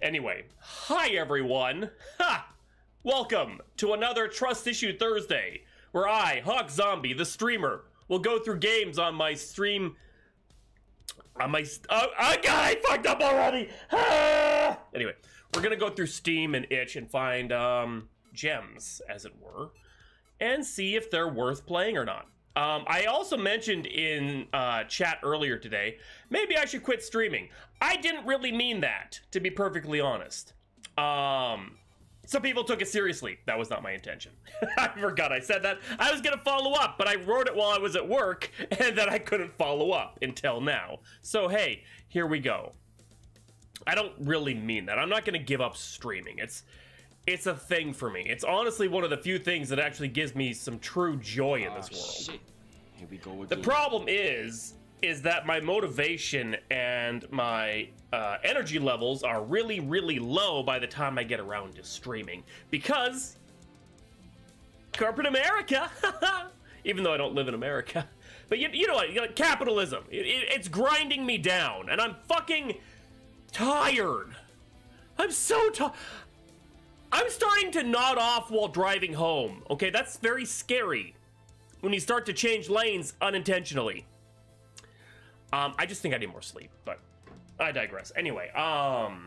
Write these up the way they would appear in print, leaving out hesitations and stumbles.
Anyway, hi everyone. Ha! Welcome to another Trust Issue Thursday, where I, Hawk Zombie, the streamer, will go through games on my stream. God, I fucked up already. Ah! Anyway, we're gonna go through Steam and Itch and find gems, as it were, and see if they're worth playing or not. I also mentioned in chat earlier today, maybe I should quit streaming. I didn't really mean that, to be perfectly honest. Some people took it seriously. That was not my intention. I forgot I said that. I was gonna follow up, but I wrote it while I was at work, and then I couldn't follow up until now. So hey, here we go. I don't really mean that. I'm not gonna give up streaming. It's a thing for me. It's honestly one of the few things that actually gives me some true joy in this world. Shit. Here we go again. The problem is that my motivation and my energy levels are really, really low by the time I get around to streaming. Because corporate America, even though I don't live in America. But you know what, capitalism, it's grinding me down, and I'm fucking tired. I'm so tired. I'm starting to nod off while driving home, okay? That's very scary when you start to change lanes unintentionally. I just think I need more sleep, but I digress. Anyway, I'm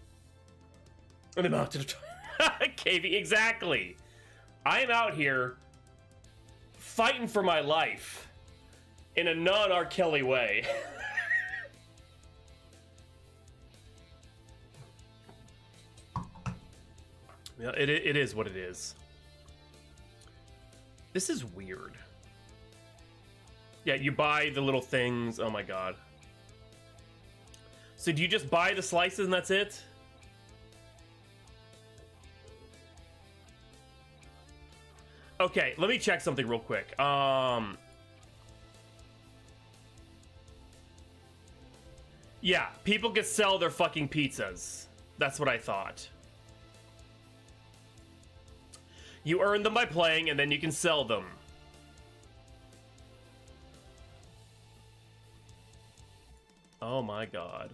out to the KV, exactly. I am out here fighting for my life in a non-R. Kelly way. Yeah, it is what it is. This is weird. Yeah, you buy the little things. Oh my god. So do you just buy the slices and that's it? Okay, let me check something real quick. Yeah, people can sell their fucking pizzas. That's what I thought. You earn them by playing, and then you can sell them. Oh my god.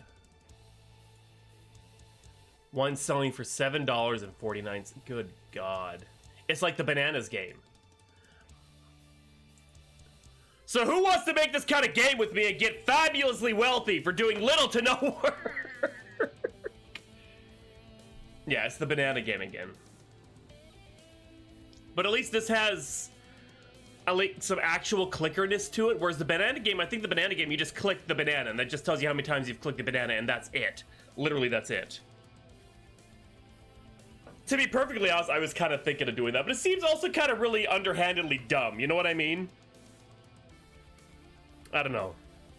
One selling for $7.49. Good god. It's like the bananas game. So who wants to make this kind of game with me and get fabulously wealthy for doing little to no work? Yeah, it's the banana game again. But at least this has some actual clickerness to it, whereas the banana game, I think the banana game, you just click the banana, and that just tells you how many times you've clicked the banana, and that's it. Literally, that's it. To be perfectly honest, I was kind of thinking of doing that, but it seems also kind of really underhandedly dumb, you know what I mean? I don't know.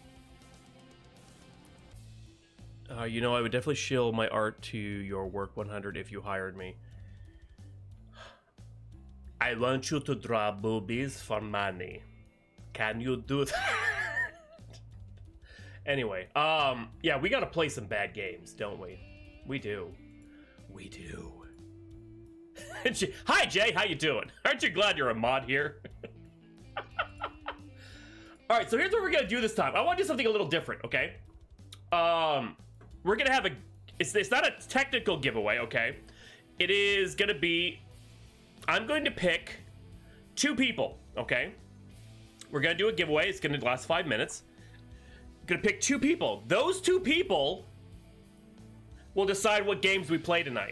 You know, I would definitely shill my art to your work 100 if you hired me. I want you to draw boobies for money. Can you do that? Anyway, yeah, we gotta play some bad games, don't we? We do. We do. Hi, Jay, how you doing? Aren't you glad you're a mod here? Alright, so here's what we're gonna do this time. I want to do something a little different, okay? We're gonna have it's not a technical giveaway, okay? It is gonna be... I'm going to pick 2 people, okay? We're going to do a giveaway. It's going to last 5 minutes. I'm going to pick 2 people. Those 2 people will decide what games we play tonight.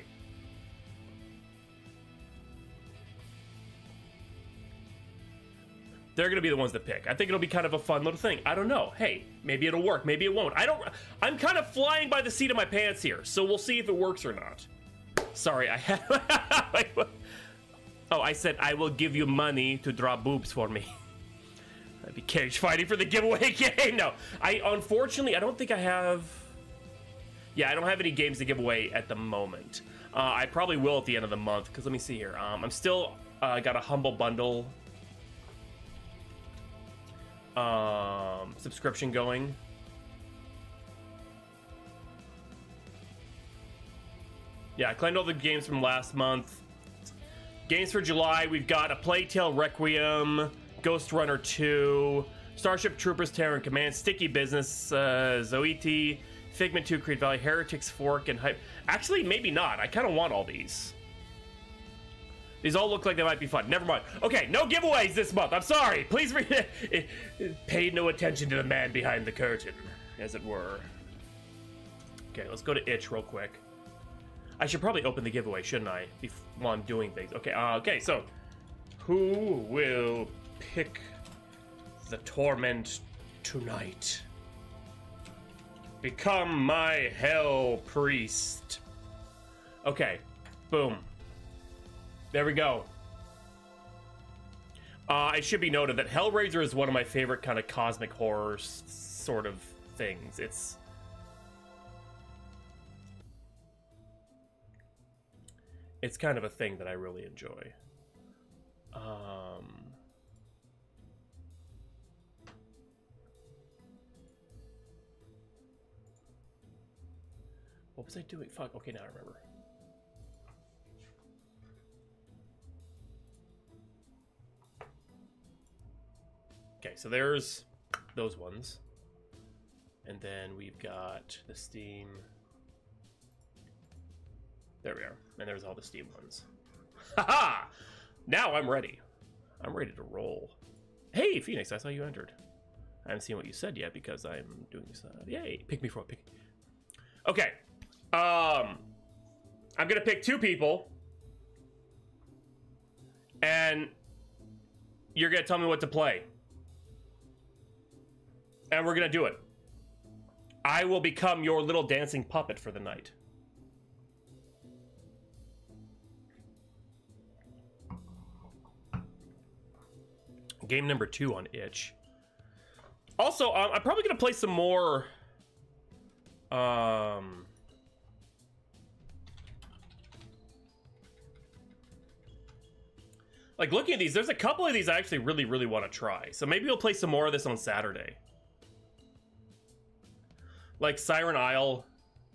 They're going to be the ones that pick. I think it'll be kind of a fun little thing. I don't know. Hey, maybe it'll work. Maybe it won't. I'm kind of flying by the seat of my pants here, so we'll see if it works or not. Sorry, I had... Oh, I said I will give you money to draw boobs for me. I'd be cage fighting for the giveaway game. No, unfortunately, I don't think I have... Yeah, I don't have any games to give away at the moment. I probably will at the end of the month, because let me see here. I'm still got a Humble Bundle subscription going. Yeah, I claimed all the games from last month. Games for July, we've got A Plague Tale Requiem, Ghost Runner 2, Starship Troopers Terror and Command, Sticky Business, Zoete, Figment 2, Creed Valley, Heretics Fork, and Hype. Actually, maybe not. I kind of want all these. These all look like they might be fun. Never mind. Okay, no giveaways this month. I'm sorry. Please pay no attention to the man behind the curtain, as it were. Okay, let's go to itch real quick. I should probably open the giveaway, shouldn't I? While I'm doing things. Okay, okay, so who will pick the torment tonight? Become my hell priest. Okay, boom. There we go. It should be noted that Hellraiser is one of my favorite kind of cosmic horror sort of things. It's kind of a thing that I really enjoy. What was I doing? Fuck, okay, now I remember. Okay, so there's those ones. And then we've got the Steam. There we are. And there's all the Steam ones. Haha! Now I'm ready. I'm ready to roll. Hey, Phoenix, I saw you entered. I haven't seen what you said yet because I'm doing this. Yay, pick me for a pick. Okay. I'm gonna pick 2 people. And you're gonna tell me what to play. And we're gonna do it. I will become your little dancing puppet for the night. Game number 2 on itch. Also, I'm probably gonna play some more. Like, looking at these, there's a couple of these I actually really want to try. So maybe we'll play some more of this on Saturday. Like Siren Isle.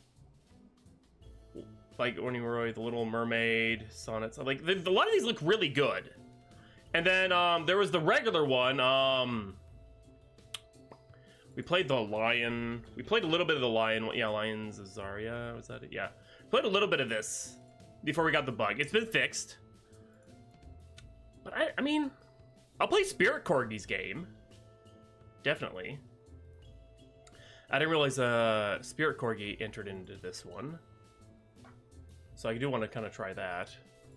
Like Oniroi, The Little Mermaid, Sonnets. Like, a lot of these look really good. And then there was the regular one. We played the Lion. We played a little bit of the Lion. Yeah, Lions of Zarya. Was that it? Yeah. Played a little bit of this before we got the bug. It's been fixed. But I mean, I'll play Spirit Corgi's game. Definitely. I didn't realize Spirit Corgi entered into this one. So I do want to kind of try that.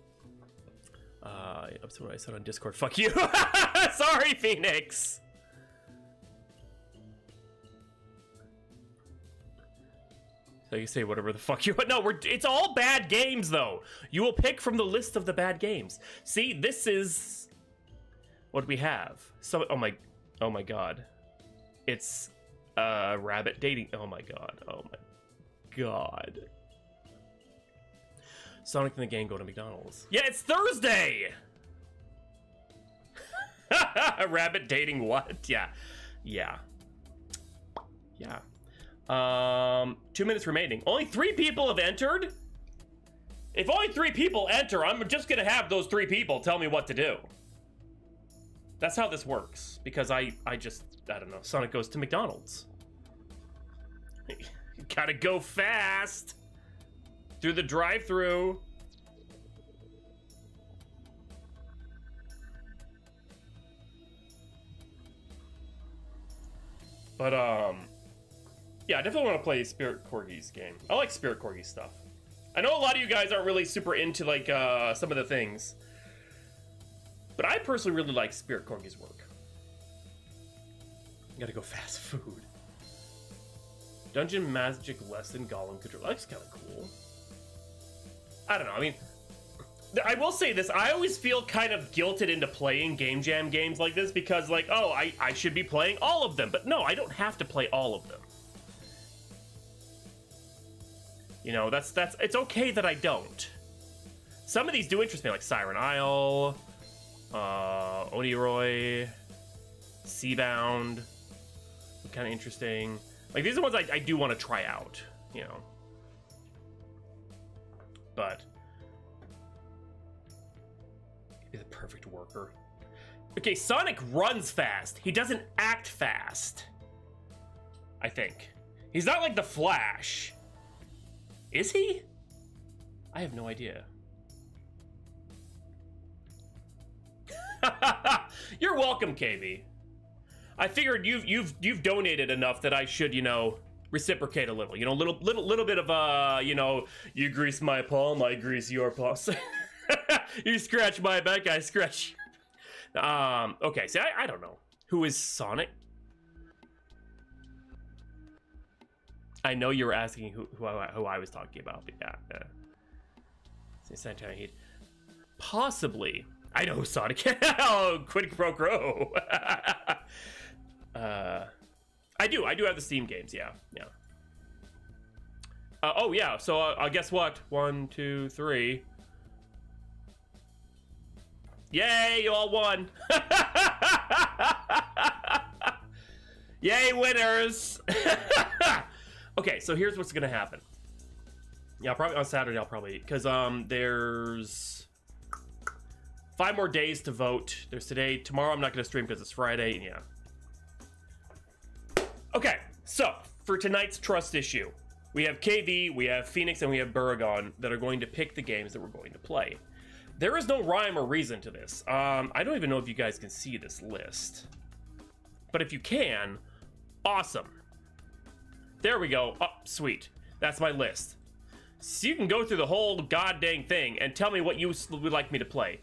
That's what I said on Discord. Fuck you. Sorry, Phoenix. So you say whatever the fuck you want. No, it's all bad games, though. You will pick from the list of the bad games. See, this is what we have. So, oh my god. It's rabbit dating. Oh my god. Oh my god. Sonic and the gang go to McDonald's. Yeah, it's Thursday. Rabbit dating what? Yeah. 2 minutes remaining. Only 3 people have entered? If only 3 people enter, I'm just gonna have those 3 people tell me what to do. That's how this works. Because I don't know. Sonic goes to McDonald's. You gotta go fast. Through the drive-thru. But, yeah, I definitely want to play Spirit Corgi's game. I like Spirit Corgi stuff. I know a lot of you guys aren't really super into, like, some of the things. But I personally really like Spirit Corgi's work. Gotta go fast food. Dungeon Magic Lesson Golem Control. That's kind of cool. I don't know, I mean, I will say this, I always feel kind of guilted into playing Game Jam games like this because, like, oh, I should be playing all of them. But no, I don't have to play all of them. You know, it's okay that I don't. Some of these do interest me, like Siren Isle, Oniroi, Seabound. Kind of interesting. Like, these are ones I do want to try out, you know. But he's a perfect worker. Okay, Sonic runs fast. He doesn't act fast. I think. He's not like the Flash. Is he? I have no idea. You're welcome, KV. I figured you've donated enough that I should, you know, reciprocate a little. You know, little bit of you know, you grease my palm, I grease your palm. You scratch my back, I scratch. Okay, see, I don't know. Who is Sonic? I know you were asking who I was talking about, but yeah. Sanitary heat. Possibly. I know who Sonic is. Oh, quid pro quo. I do have the Steam games, yeah. Oh yeah, so guess what? 1, 2, 3. Yay, you all won. Yay, winners. Okay, so here's what's gonna happen. Yeah, probably on Saturday I'll probably, because there's 5 more days to vote. There's today, tomorrow I'm not gonna stream because it's Friday, yeah. Okay, so for tonight's trust issue, we have KV, we have Phoenix, and we have Buragon that are going to pick the games that we're going to play. There is no rhyme or reason to this. I don't even know if you guys can see this list. But if you can, awesome. There we go. Oh, sweet. That's my list. So you can go through the whole goddamn thing and tell me what you would like me to play.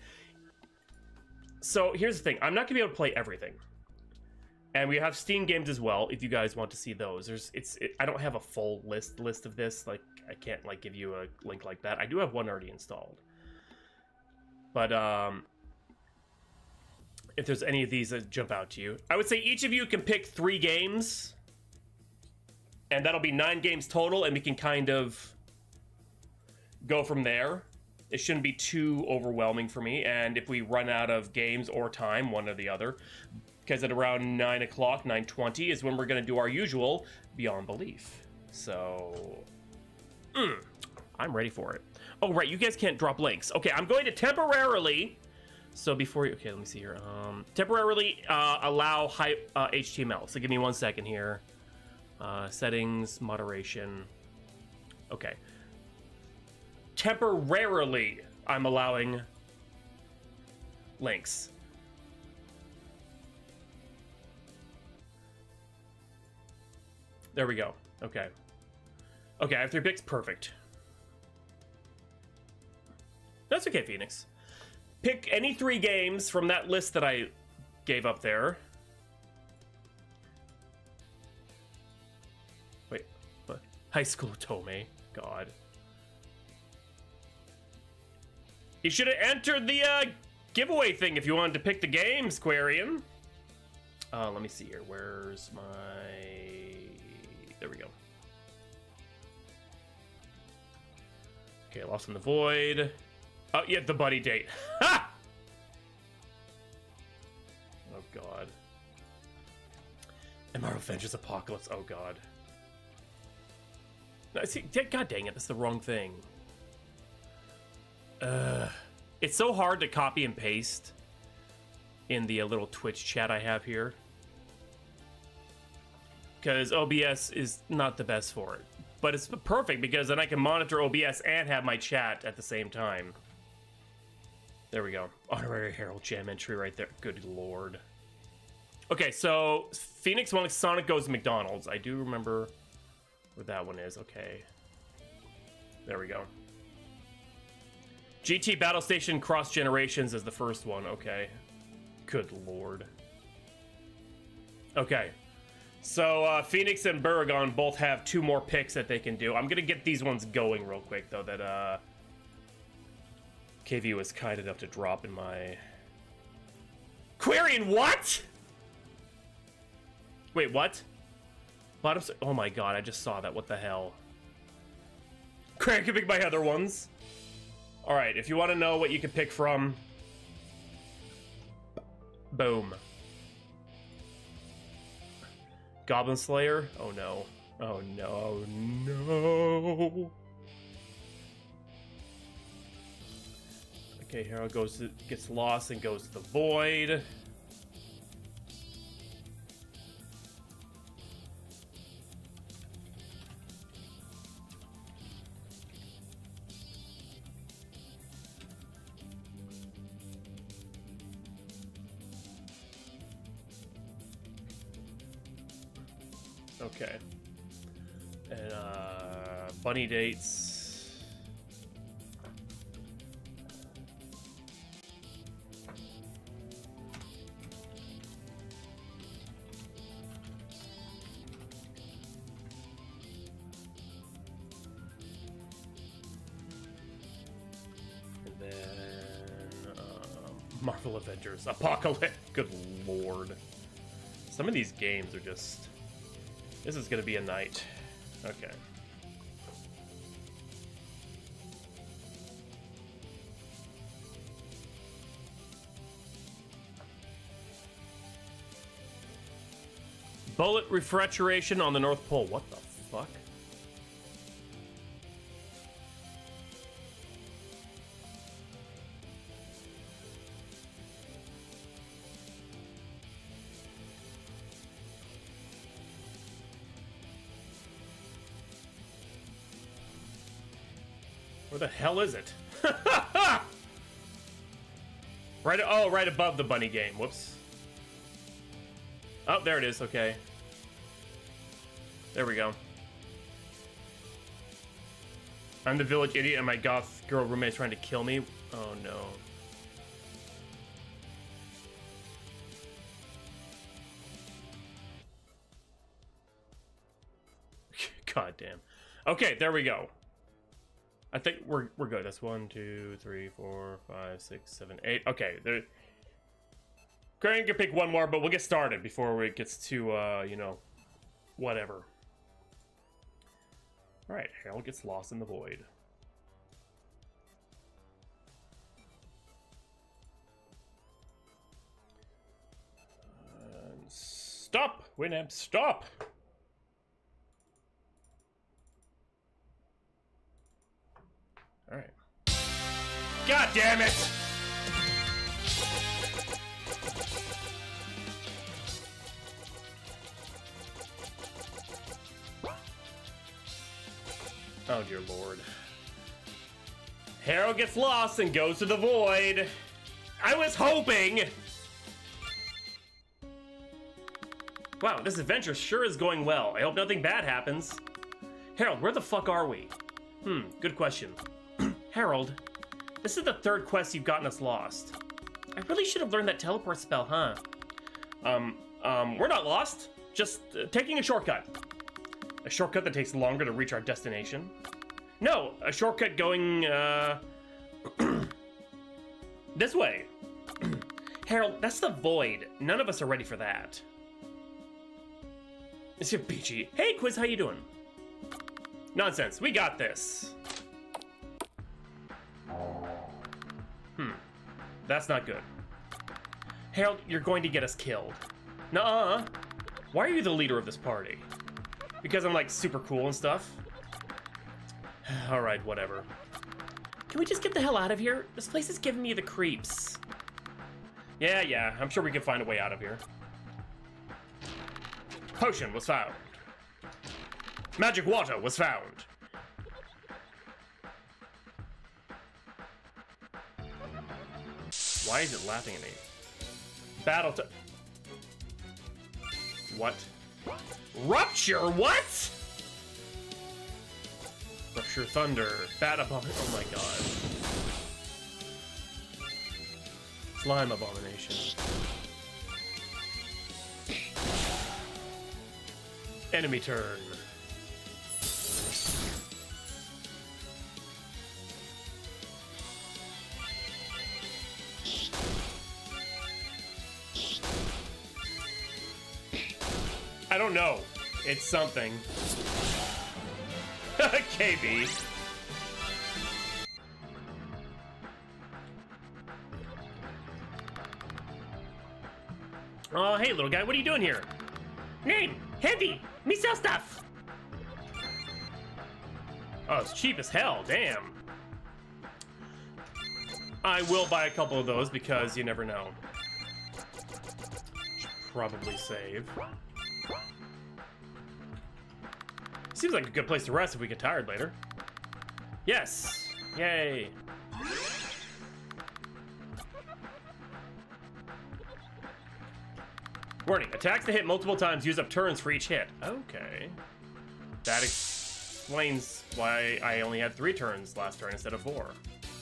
So here's the thing. I'm not going to be able to play everything. And we have Steam games as well, if you guys want to see those. I don't have a full list of this. Like, I can't, like, give you a link like that. I do have one already installed. But, if there's any of these that jump out to you, I would say each of you can pick 3 games. And that'll be 9 games total, and we can kind of go from there. It shouldn't be too overwhelming for me. And if we run out of games or time, one or the other, because at around 9 o'clock, 9:20 is when we're going to do our usual Beyond Belief. So, I'm ready for it. Oh, right, you guys can't drop links. Okay, I'm going to temporarily, so before you, okay, let me see here. Temporarily allow HTML. So give me 1 second here. Settings, moderation. Okay. Temporarily, I'm allowing links. There we go. Okay. Okay, I have 3 picks. Perfect. That's okay, Phoenix. Pick any 3 games from that list that I gave up there. Wait, what? High School Tome. God. You should have entered the giveaway thing if you wanted to pick the games, Quarian. Let me see here. Where's my... There we go. Okay, Lost in the Void. Oh, yeah, the buddy date. Ha! Oh, God. MR Avengers Apocalypse. Oh, God. No, see, God dang it, that's the wrong thing. It's so hard to copy and paste in the little Twitch chat I have here. Because OBS is not the best for it. But it's perfect because then I can monitor OBS and have my chat at the same time. There we go. Honorary Herald Jam entry right there. Good lord. Okay, so Phoenix wants Sonic Goes to McDonald's. I do remember where that one is. Okay. There we go. GT Battle Station Cross Generations is the first one. Okay. Good lord. Okay. So, Phoenix and Buragon both have 2 more picks that they can do. I'm gonna get these ones going real quick, though, that, KV was kind enough to drop in my... Quarian, what?! Wait, what? Bottom... Oh my god, I just saw that. What the hell? Quarian can pick my other ones. Alright, if you want to know what you can pick from... Boom. Goblin Slayer? Oh no. Oh no, no. Okay, Hero gets lost and goes to the void. Okay. And, bunny dates. And then, Marvel Avengers. Apocalypse. Good lord. Some of these games are just... This is gonna be a night. Okay. Bullet refrigeration on the North Pole. What the fuck? Where the hell is it? Right, oh, right above the bunny game. Whoops. Oh, there it is. Okay. There we go. I'm the village idiot and my goth girl roommate's trying to kill me. Oh no. God damn. Okay, there we go. I think we're good. That's 1, 2, 3, 4, 5, 6, 7, 8. Okay, there. Crane can pick one more, but we'll get started before it gets to you know, whatever. All right, Harold gets lost in the void. Stop, Winamp, stop. All right. God damn it! Oh dear lord. Harold gets lost and goes to the void. I was hoping. Wow, this adventure sure is going well. I hope nothing bad happens. Harold, where the fuck are we? Good question. Harold, this is the third quest you've gotten us lost. I really should have learned that teleport spell, huh? We're not lost. Just taking a shortcut. A shortcut that takes longer to reach our destination? No, a shortcut going, this way. Harold, that's the void. None of us are ready for that. Mr. Beachy. Hey, Quiz, how you doing? Nonsense, we got this. That's not good. Harold, you're going to get us killed. Nuh-uh. Why are you the leader of this party? Because I'm, like, super cool and stuff? Alright, whatever. Can we just get the hell out of here? This place is giving me the creeps. Yeah, I'm sure we can find a way out of here. Potion was found. Magic water was found. Why is it laughing at me? Battle to... What? Rupture? What? Rupture thunder. Bat abomination. Oh my god. Slime abomination. Enemy turn. I don't know. It's something. KB. Oh, hey, little guy. What are you doing here? Name. Handy. Me sell stuff. Oh, it's cheap as hell. Damn. I will buy a couple of those because you never know. Should probably save. Seems like a good place to rest if we get tired later. Yes. Yay. Warning, attacks that hit multiple times use up turns for each hit. Okay. That explains why I only had 3 turns last turn instead of 4.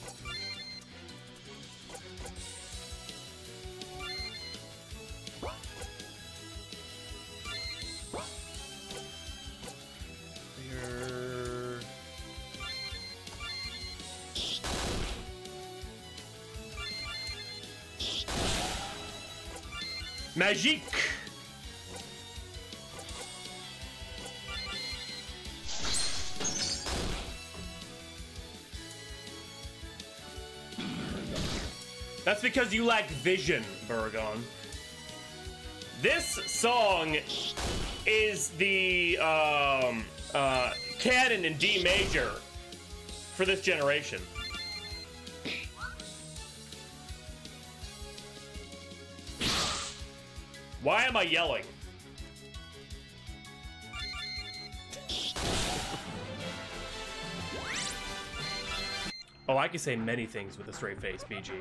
Magique! That's because you lack vision, Burgon. This song is the canon in D major for this generation. Why am I yelling? Oh, I can say many things with a straight face, BG.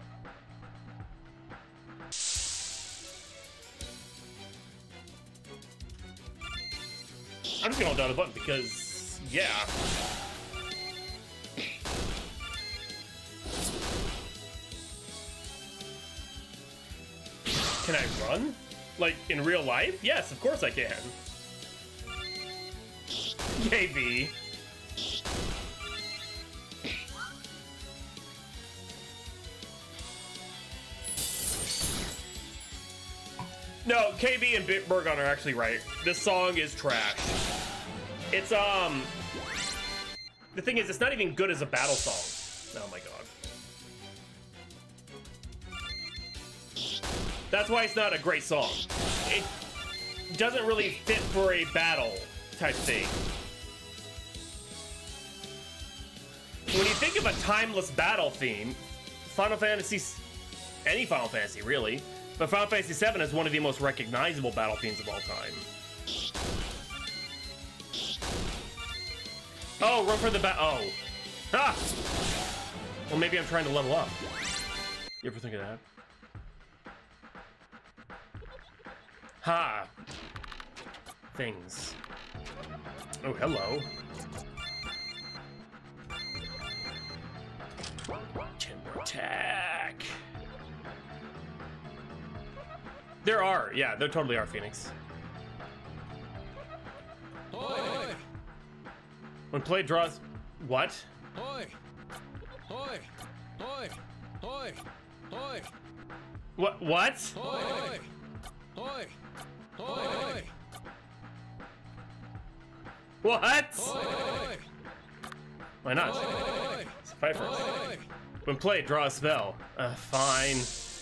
I'm just gonna hold down the button because, yeah. Can I run? Like, in real life? Yes, of course I can. KB. No, KB and Burgon are actually right. This song is trash. It's, the thing is, it's not even good as a battle song. Oh my god. That's why it's not a great song. It doesn't really fit for a battle type thing. When you think of a timeless battle theme, Final Fantasy, any Final Fantasy really, but Final Fantasy VII is one of the most recognizable battle themes of all time. Oh, run for the oh. Ah! Well, maybe I'm trying to level up. You ever think of that? Ha! Things. Oh, hello. Timber attack. There are, yeah, there totally are, Phoenix. Oi! When play draws, what? Oi! Oi! Oi! Oi! Oi! What? What? Oi! Oi! Oi! What? Oi! Why not? Oi! Fight first. Oi! When play, draw a spell. Fine.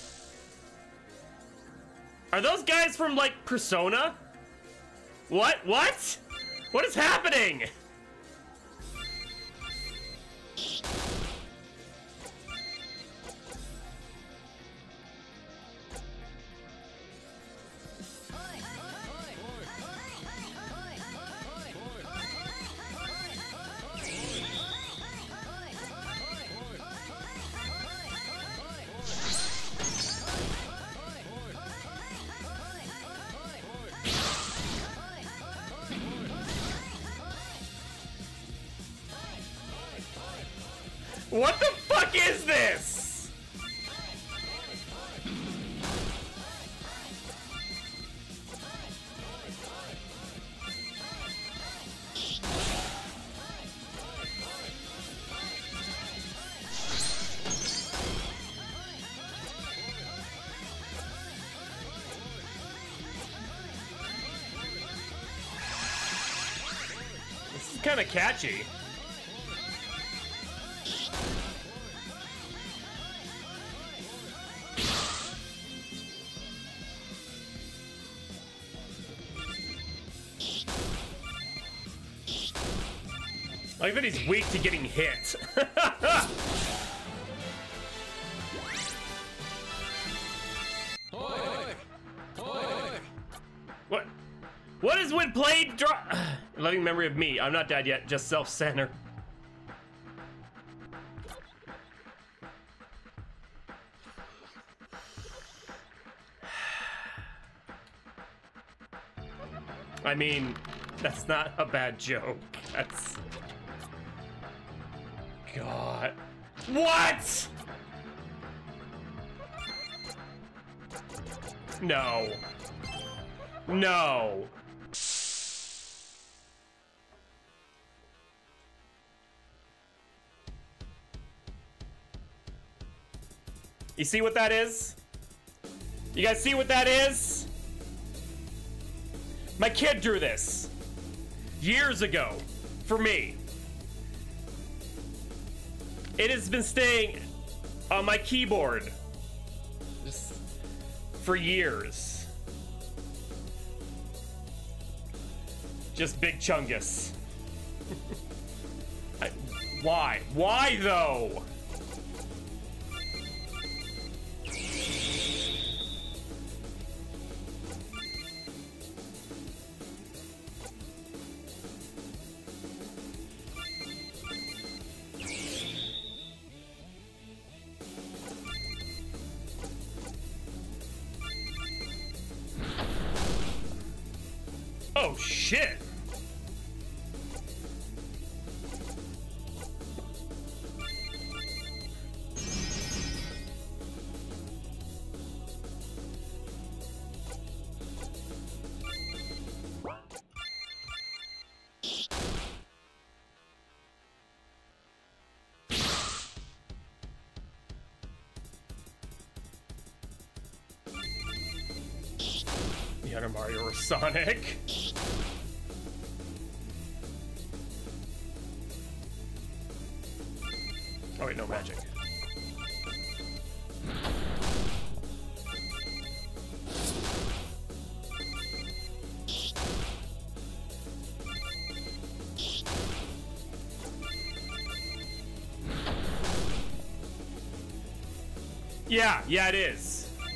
Are those guys from, like, Persona? What? What? What is happening? What the fuck is this? This is kind of catchy. I bet he's weak to getting hit. What? What is when played draw? Loving memory of me. I'm not dead yet, just self-centered. I mean, that's not a bad joke. That's... God. What? No. No. You see what that is? You guys see what that is? My kid drew this years ago for me. It has been staying on my keyboard just for years. Just Big Chungus. Why? Why though? Oh shit. Either Mario or Sonic. Oh wait, no magic. Yeah, it is.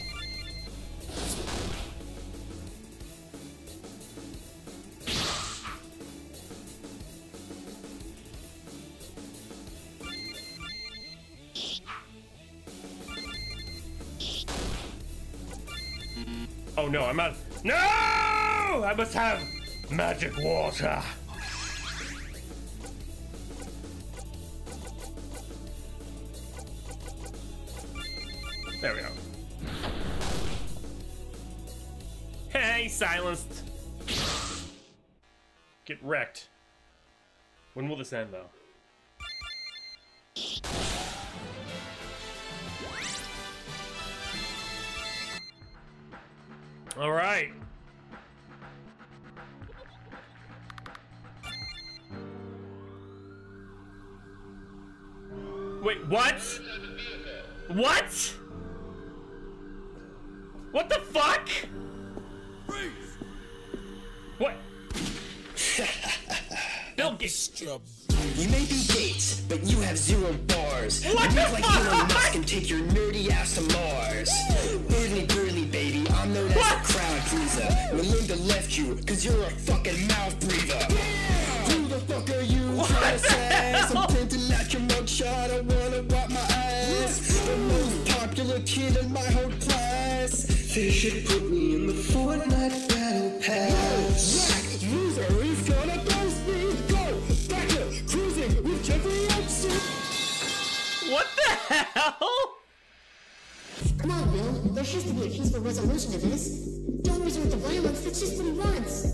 Oh no, I'm not. No! I must have magic water. There we go. Hey, silenced. Get wrecked. When will this end, though? All right. Wait, what? What? What the fuck? What? Bill Gates. You may be Gates, but you have 0 bars. What you the look like Elon Musk and take your nerdy ass to Mars. Burly, baby, I'm known as a crowd pleaser. Melinda left you, cause you're a fucking mouth breather. Who the fuck are you trying to say? I'm printing out your mugshot, I wanna wipe my ass. The most popular kid in my whole class. They should put me in the Fortnite battle pass. Loser, he's gonna burst me. Go, backer, cruising with Jeffrey Epstein. What the hell? Come on, Bill. There has to be a peaceful resolution to this. Don't resort to violence. That's just what he wants.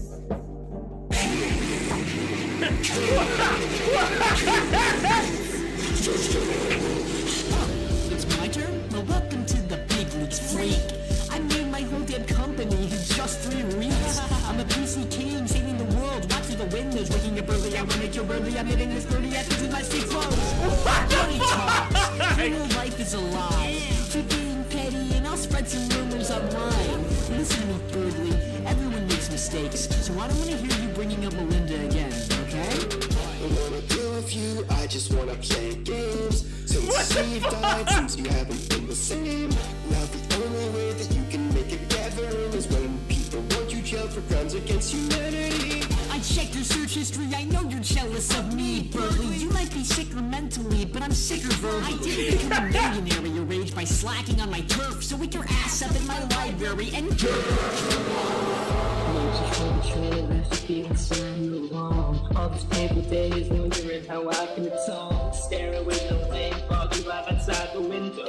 It's my turn? Well, welcome to the big leagues, freak. I made my whole damn company in just 3 weeks. I'm a PC king, saving the world. Watch through the windows, waking up early. I wanna make you early. I'm hitting this 30 after with my 6 phones. Money talks. Real life is a lie. Keep being petty, and I'll spread some rumors online. Listen to me, Birdly. Everyone makes mistakes, so I don't want to hear you bringing up Melinda again, okay? I wanna deal with you, I just wanna play games. Since Steve died, since you haven't been the same. Now the only way that you can make it gathering is when people want you jailed for crimes against humanity. I checked your search history, I know you're jealous of me, Birdly. You might be sicker mentally, but I'm sicker verbally. I didn't become a millionaire at your age by slacking on my turf, so wake your ass up in my library and All the training left to be inside you wrong. All these paper days wondering how I can atone. Staring with no thing, fog you live outside the window.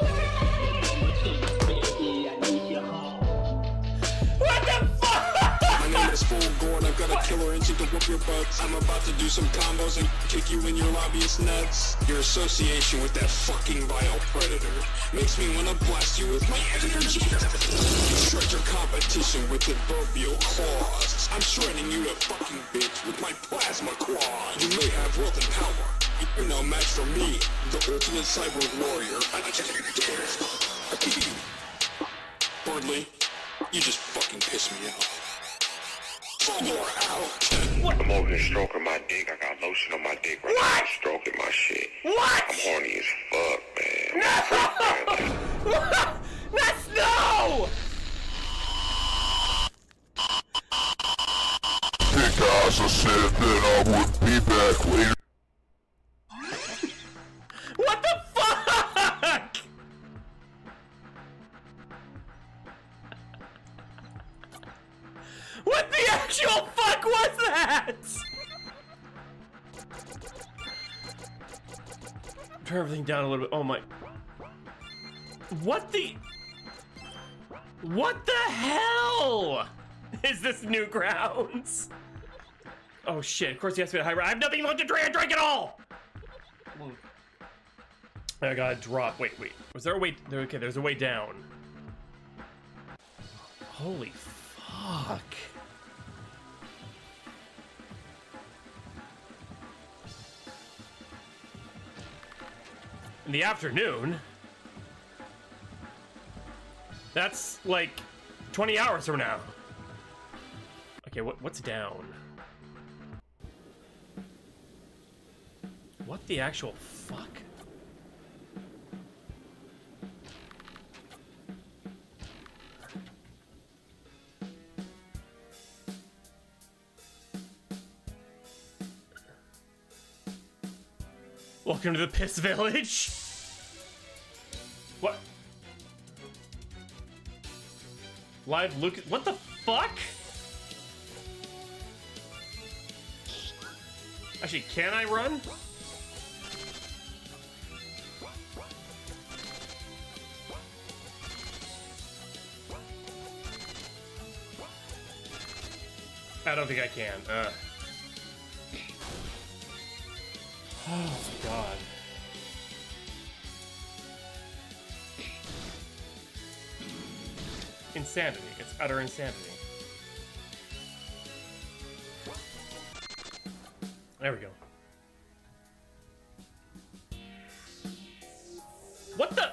Baby, I need you home. What the fuck? My name is Full Gourd, I've got a killer instinct to whoop your butts. I'm about to do some combos and kick you in your lobbyist nuts. Your association with that fucking vile predator makes me wanna blast you with my energy. Shred your competition with adverbial claws. I'm shredding you to fucking bitch with my plasma claws. You may have wealth and power, you're no match for me, the ultimate cyborg warrior. Bardley, you just fucking piss me off. I'm over here stroking my dick. I got lotion on my dick right now. I'm stroking my shit. What? I'm horny as fuck, man. No! That's no! Because I said that I would be back later. What the fuck? What the actual fuck was that? Turn everything down a little bit. Oh my. What the hell is this Newgrounds? Oh shit, of course he has to be a high. I have nothing left to drink, I drank it all! I gotta drop. Wait. Was there a way? Okay, there's a way down. Holy fuck. In the afternoon? That's like 20 hours from now. Okay, what's down? What the actual fuck? Welcome to the Piss Village. What? Live Luke? What the fuck? Actually, can I run? I don't think I can. Oh my god. Insanity. It's utter insanity. There we go. What the?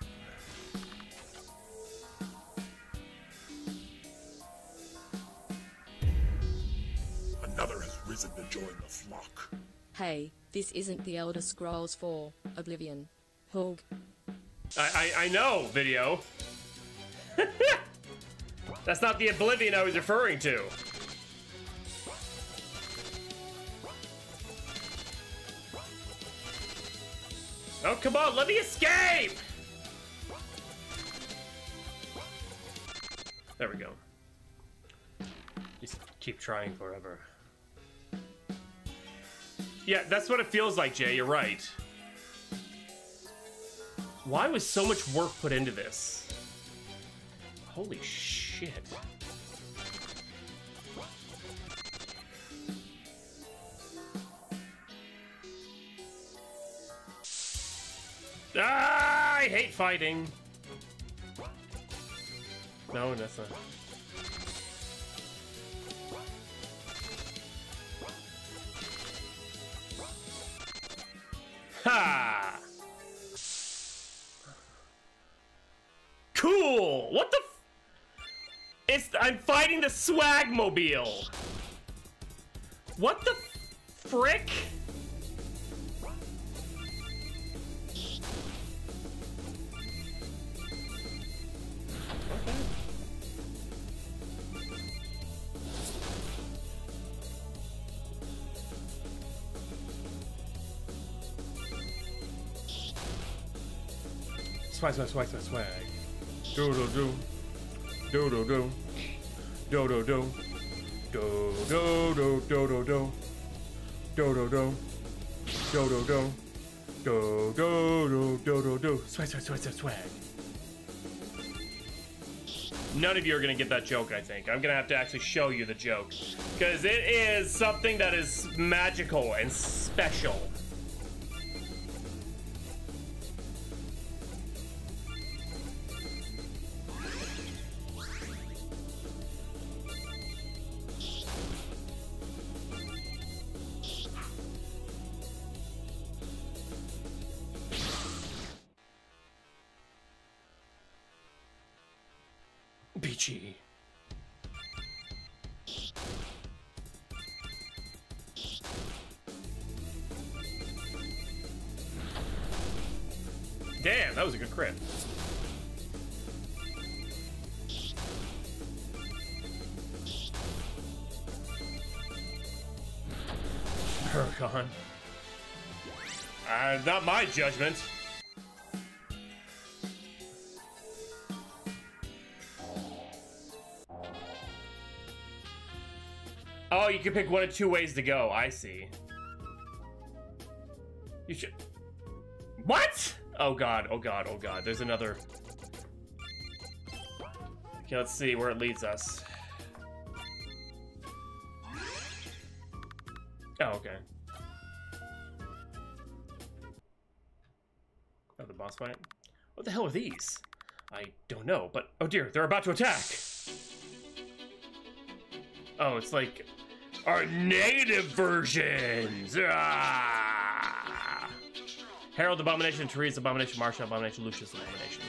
Another has risen to join the flock. Hey, this isn't the Elder Scrolls 4, Oblivion. Hog. I know, video. That's not the Oblivion I was referring to. Oh, come on, let me escape! There we go. Just keep trying forever. Yeah, that's what it feels like, Jay, you're right. Why was so much work put into this? Holy shit. Ah, I hate fighting. No, that's not. Ha! Cool. What the? I'm fighting the Swagmobile. What the frick? Swag. Do. Do do do do do do. Do do do. Do do do. Do do do do do do. Swag swag swag swag swag. None of you are gonna get that joke, I think. I'm gonna have to actually show you the joke. Because it is something that is magical and special. Beachy. Damn, that was a good crit. Huracan. Not my judgment. Oh, you can pick one of two ways to go. I see. You should... What? Oh god, oh god, oh god. There's another... Okay, let's see where it leads us. Oh, okay. Oh, the boss fight? What the hell are these? I don't know, but... Oh dear, they're about to attack! Oh, it's like... our native versions! Ah! Harold Abomination, Therese Abomination, Marsha Abomination, Lucius Abomination.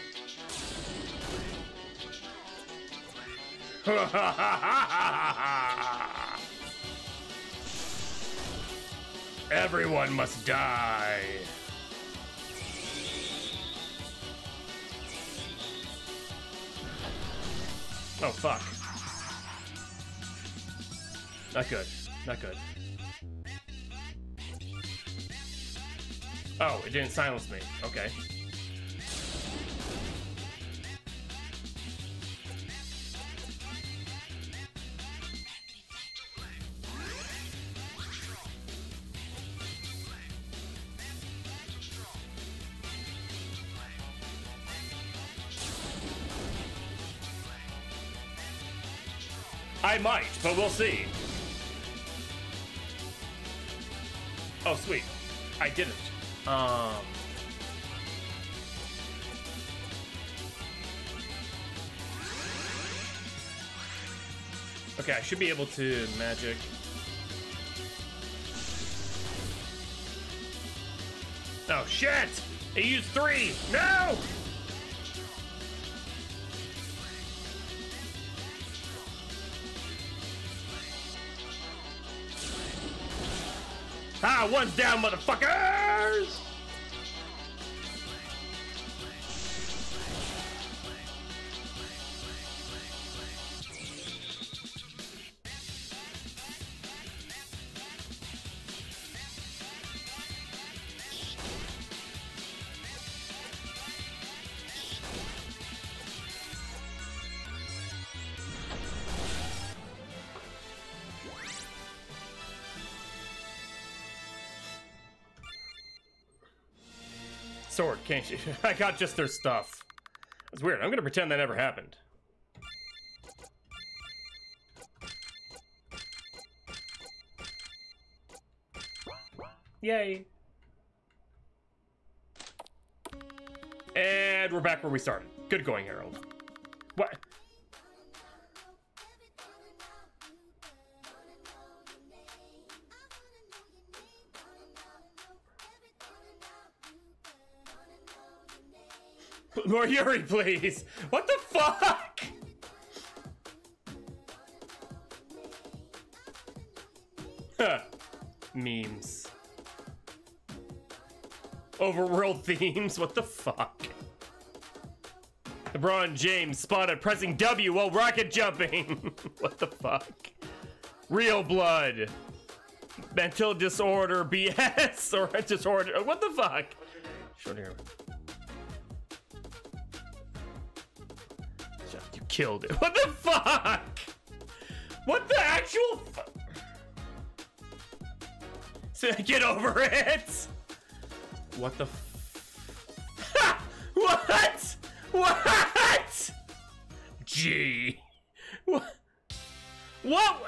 Everyone must die. Oh, fuck. Not good. Not good. Oh, it didn't silence me. Okay. I might, but we'll see. Oh, sweet. I didn't. Okay, I should be able to magic. Oh, shit! He used 3! No! Ah, one's down, motherfuckers! Sword, can't you? I got just their stuff. That's weird. I'm gonna pretend that never happened. Yay. And we're back where we started. Good going, Harold. What? More Yuri, please. What the fuck? Huh. Memes. Overworld themes. What the fuck? LeBron James spotted pressing W while rocket jumping. What the fuck? Real blood. Mental disorder. BS or disorder. What the fuck? Short hair. You killed it. What the fuck? What the actual? So get over it. What the? Ha! What? What? Gee. What? What?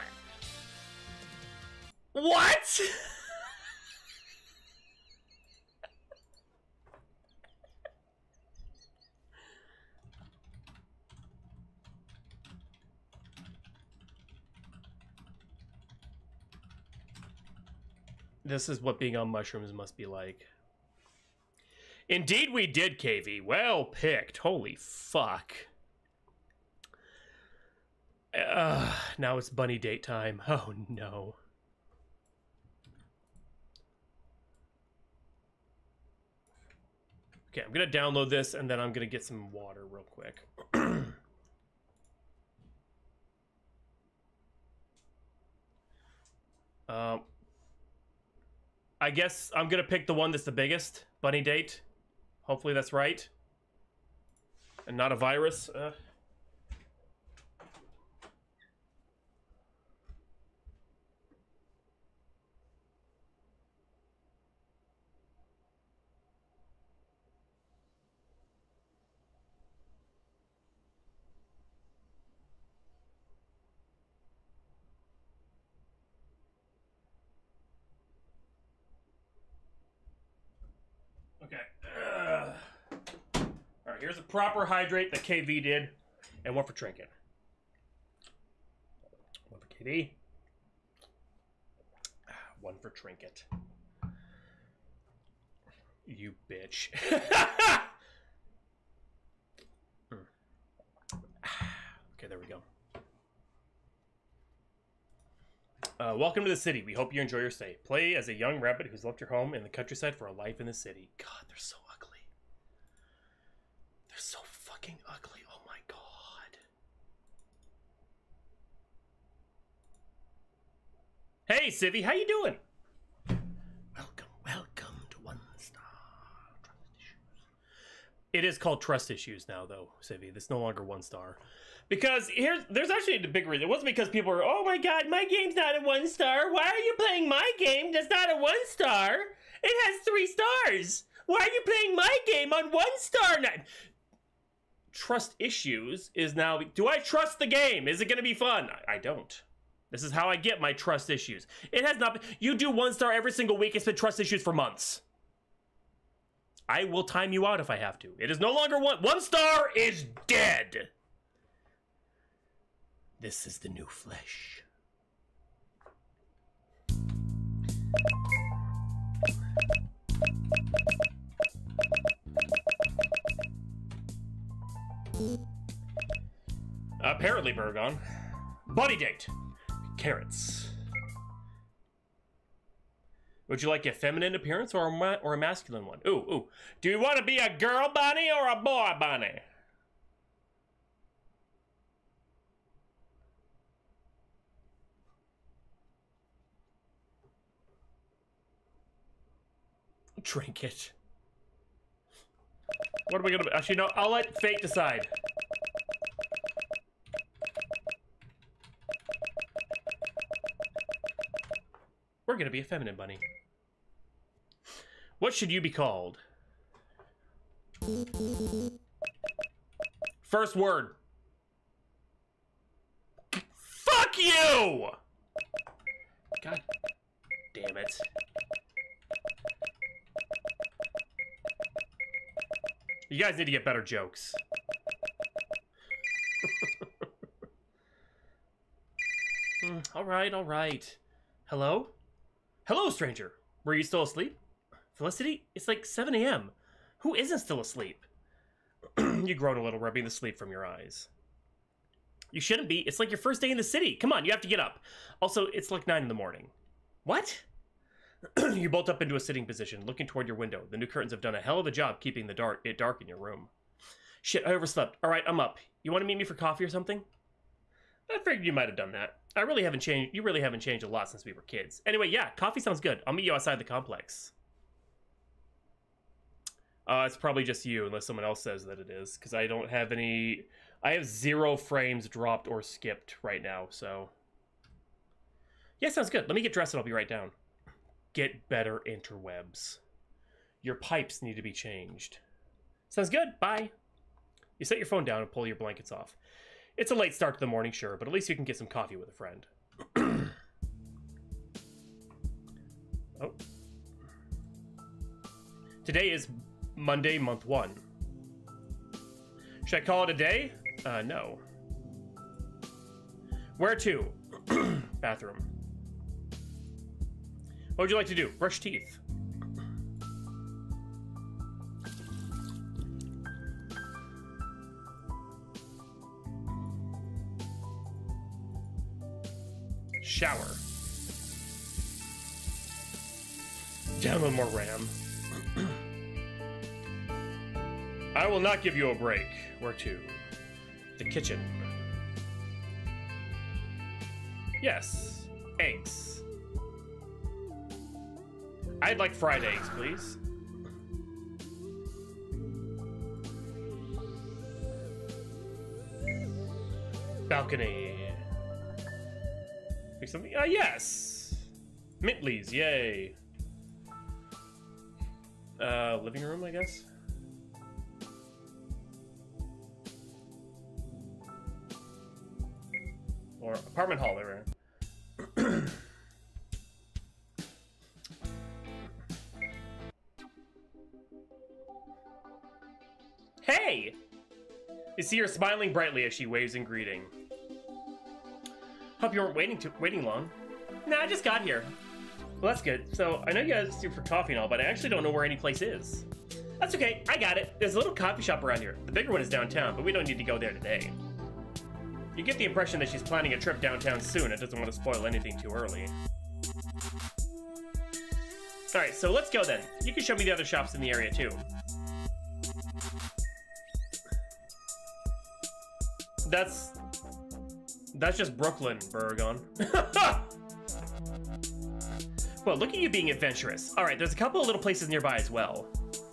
What? This is what being on mushrooms must be like. Indeed we did, KV. Well picked. Holy fuck. Now it's bunny date time. Oh no. Okay, I'm gonna download this and then I'm gonna get some water real quick. I guess I'm gonna pick the one that's the biggest. Bunny date. Hopefully that's right. And not a virus. Okay. All right, here's a proper hydrate that KV did, and one for trinket. One for KV. One for trinket. You bitch. Okay, there we go. Welcome to the city. We hope you enjoy your stay. Play as a young rabbit who's left your home in the countryside for a life in the city. God, they're so ugly. They're so fucking ugly. Oh my god. Hey, Civvy, how you doing? Welcome to One Star Trust Issues. It is called Trust Issues now, though, Civvy. It's no longer 1 star. Because there's actually a big reason. It wasn't because people were, oh my god, my game's not a 1 star. Why are you playing my game that's not a 1 star? It has 3 stars. Why are you playing my game on 1 star? Trust issues is now, do I trust the game? Is it going to be fun? I don't. This is how I get my trust issues. It has not been, you do 1 star every single week. It's been trust issues for months. I will time you out if I have to. It is no longer 1 star is dead. This is the new flesh. Apparently, Burgon. Body date. Carrots. Would you like a feminine appearance or a masculine one? Ooh. Do you want to be a girl bunny or a boy bunny? Trinket. What are we gonna do? Actually, no, I'll let fate decide. We're gonna be a feminine bunny. What should you be called? First word. Fuck you! God damn it. You guys need to get better jokes. All right. Hello? Hello, stranger. Were you still asleep? Felicity? It's like 7 a.m. Who isn't still asleep? You groan a little, rubbing the sleep from your eyes. You shouldn't be. It's like your first day in the city. Come on, you have to get up. Also, it's like 9 in the morning. What? You bolt up into a sitting position, looking toward your window. The new curtains have done a hell of a job keeping it dark in your room. Shit, I overslept. All right, I'm up. You want to meet me for coffee or something? I figured you might have done that. I really haven't changed. You really haven't changed a lot since we were kids. Anyway, yeah, coffee sounds good. I'll meet you outside the complex. It's probably just you, unless someone else says that it is, because I don't have any. I have 0 frames dropped or skipped right now, so Yeah, sounds good. Let me get dressed and I'll be right down. Get better interwebs. Your pipes need to be changed. Sounds good. Bye. You set your phone down and pull your blankets off. It's a late start to the morning, sure, but at least you can get some coffee with a friend. Oh. Today is Monday, month 1. Should I call it a day? No. Where to? Bathroom. What would you like to do? Brush teeth. Shower. Download more RAM. I will not give you a break. Where to? The kitchen. Yes. Eggs. I'd like fried eggs, please. Balcony. Make something? Yes. Mint leaves, yay. Living room, I guess. Or apartment hall, there. Hey! You see her smiling brightly as she waves in greeting. Hope you weren't waiting long. Nah, I just got here. Well, that's good. So, I know you guys do for coffee and all, but I actually don't know where any place is. That's okay, I got it. There's a little coffee shop around here. The bigger one is downtown, but we don't need to go there today. You get the impression that she's planning a trip downtown soon and doesn't want to spoil anything too early. Alright, so let's go then. You can show me the other shops in the area too. That's just Brooklyn, Burgon. Well, look at you being adventurous. Alright, there's a couple of little places nearby as well.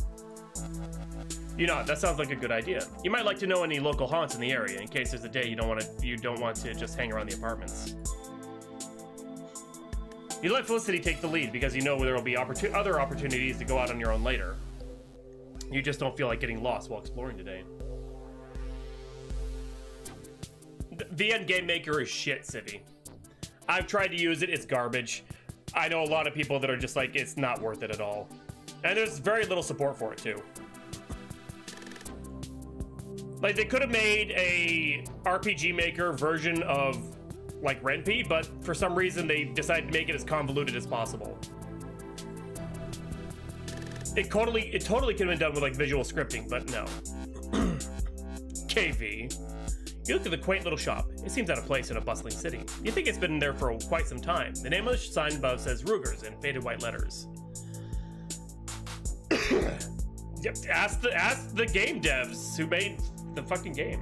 You know, that sounds like a good idea. You might like to know any local haunts in the area in case there's a day you don't want to just hang around the apartments. You let Felicity take the lead because you know there will be other opportunities to go out on your own later. You just don't feel like getting lost while exploring today. The end game maker is shit, Civvy. I've tried to use it, it's garbage. I know a lot of people that are just like, it's not worth it at all. And there's very little support for it too. Like, they could have made a RPG Maker version of, like, Ren'Py, but for some reason they decided to make it as convoluted as possible. It totally could have been done with, like, visual scripting, but no. KV. You look at the quaint little shop. It seems out of place in a bustling city. You think it's been there for quite some time. The name of the sign above says Ruger's in faded white letters. Yep, ask the game devs who made the fucking game.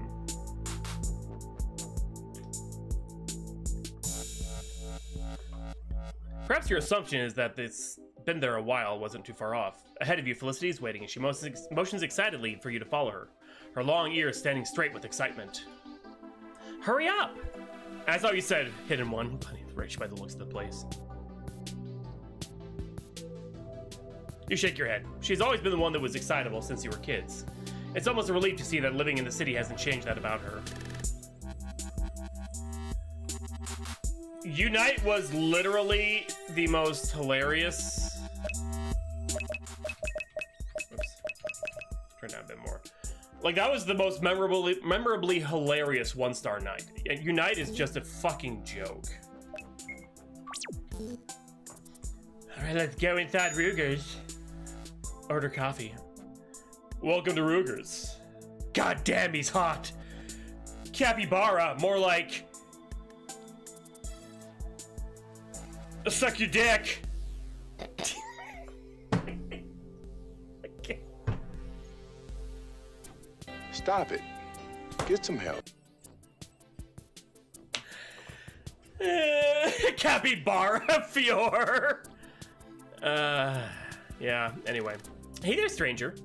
Perhaps your assumption is that it's been there a while wasn't too far off. Ahead of you, Felicity is waiting, and she motions excitedly for you to follow her. Her long ears standing straight with excitement. Hurry up! As how you said, hidden one. Plenty of rich by the looks of the place. You shake your head. She's always been the one that was excitable since you were kids. It's almost a relief to see that living in the city hasn't changed that about her. Unite was literally the most hilarious... Oops. Turn down a bit more. Like, that was the most memorably hilarious one-star night. Unite is just a fucking joke. Alright, let's go inside Ruger's. Order coffee. Welcome to Ruger's. God damn, he's hot. Capybara, more like... Suck your dick. Stop it. Get some help. Capybara, Fior. Yeah, anyway. Hey there, stranger.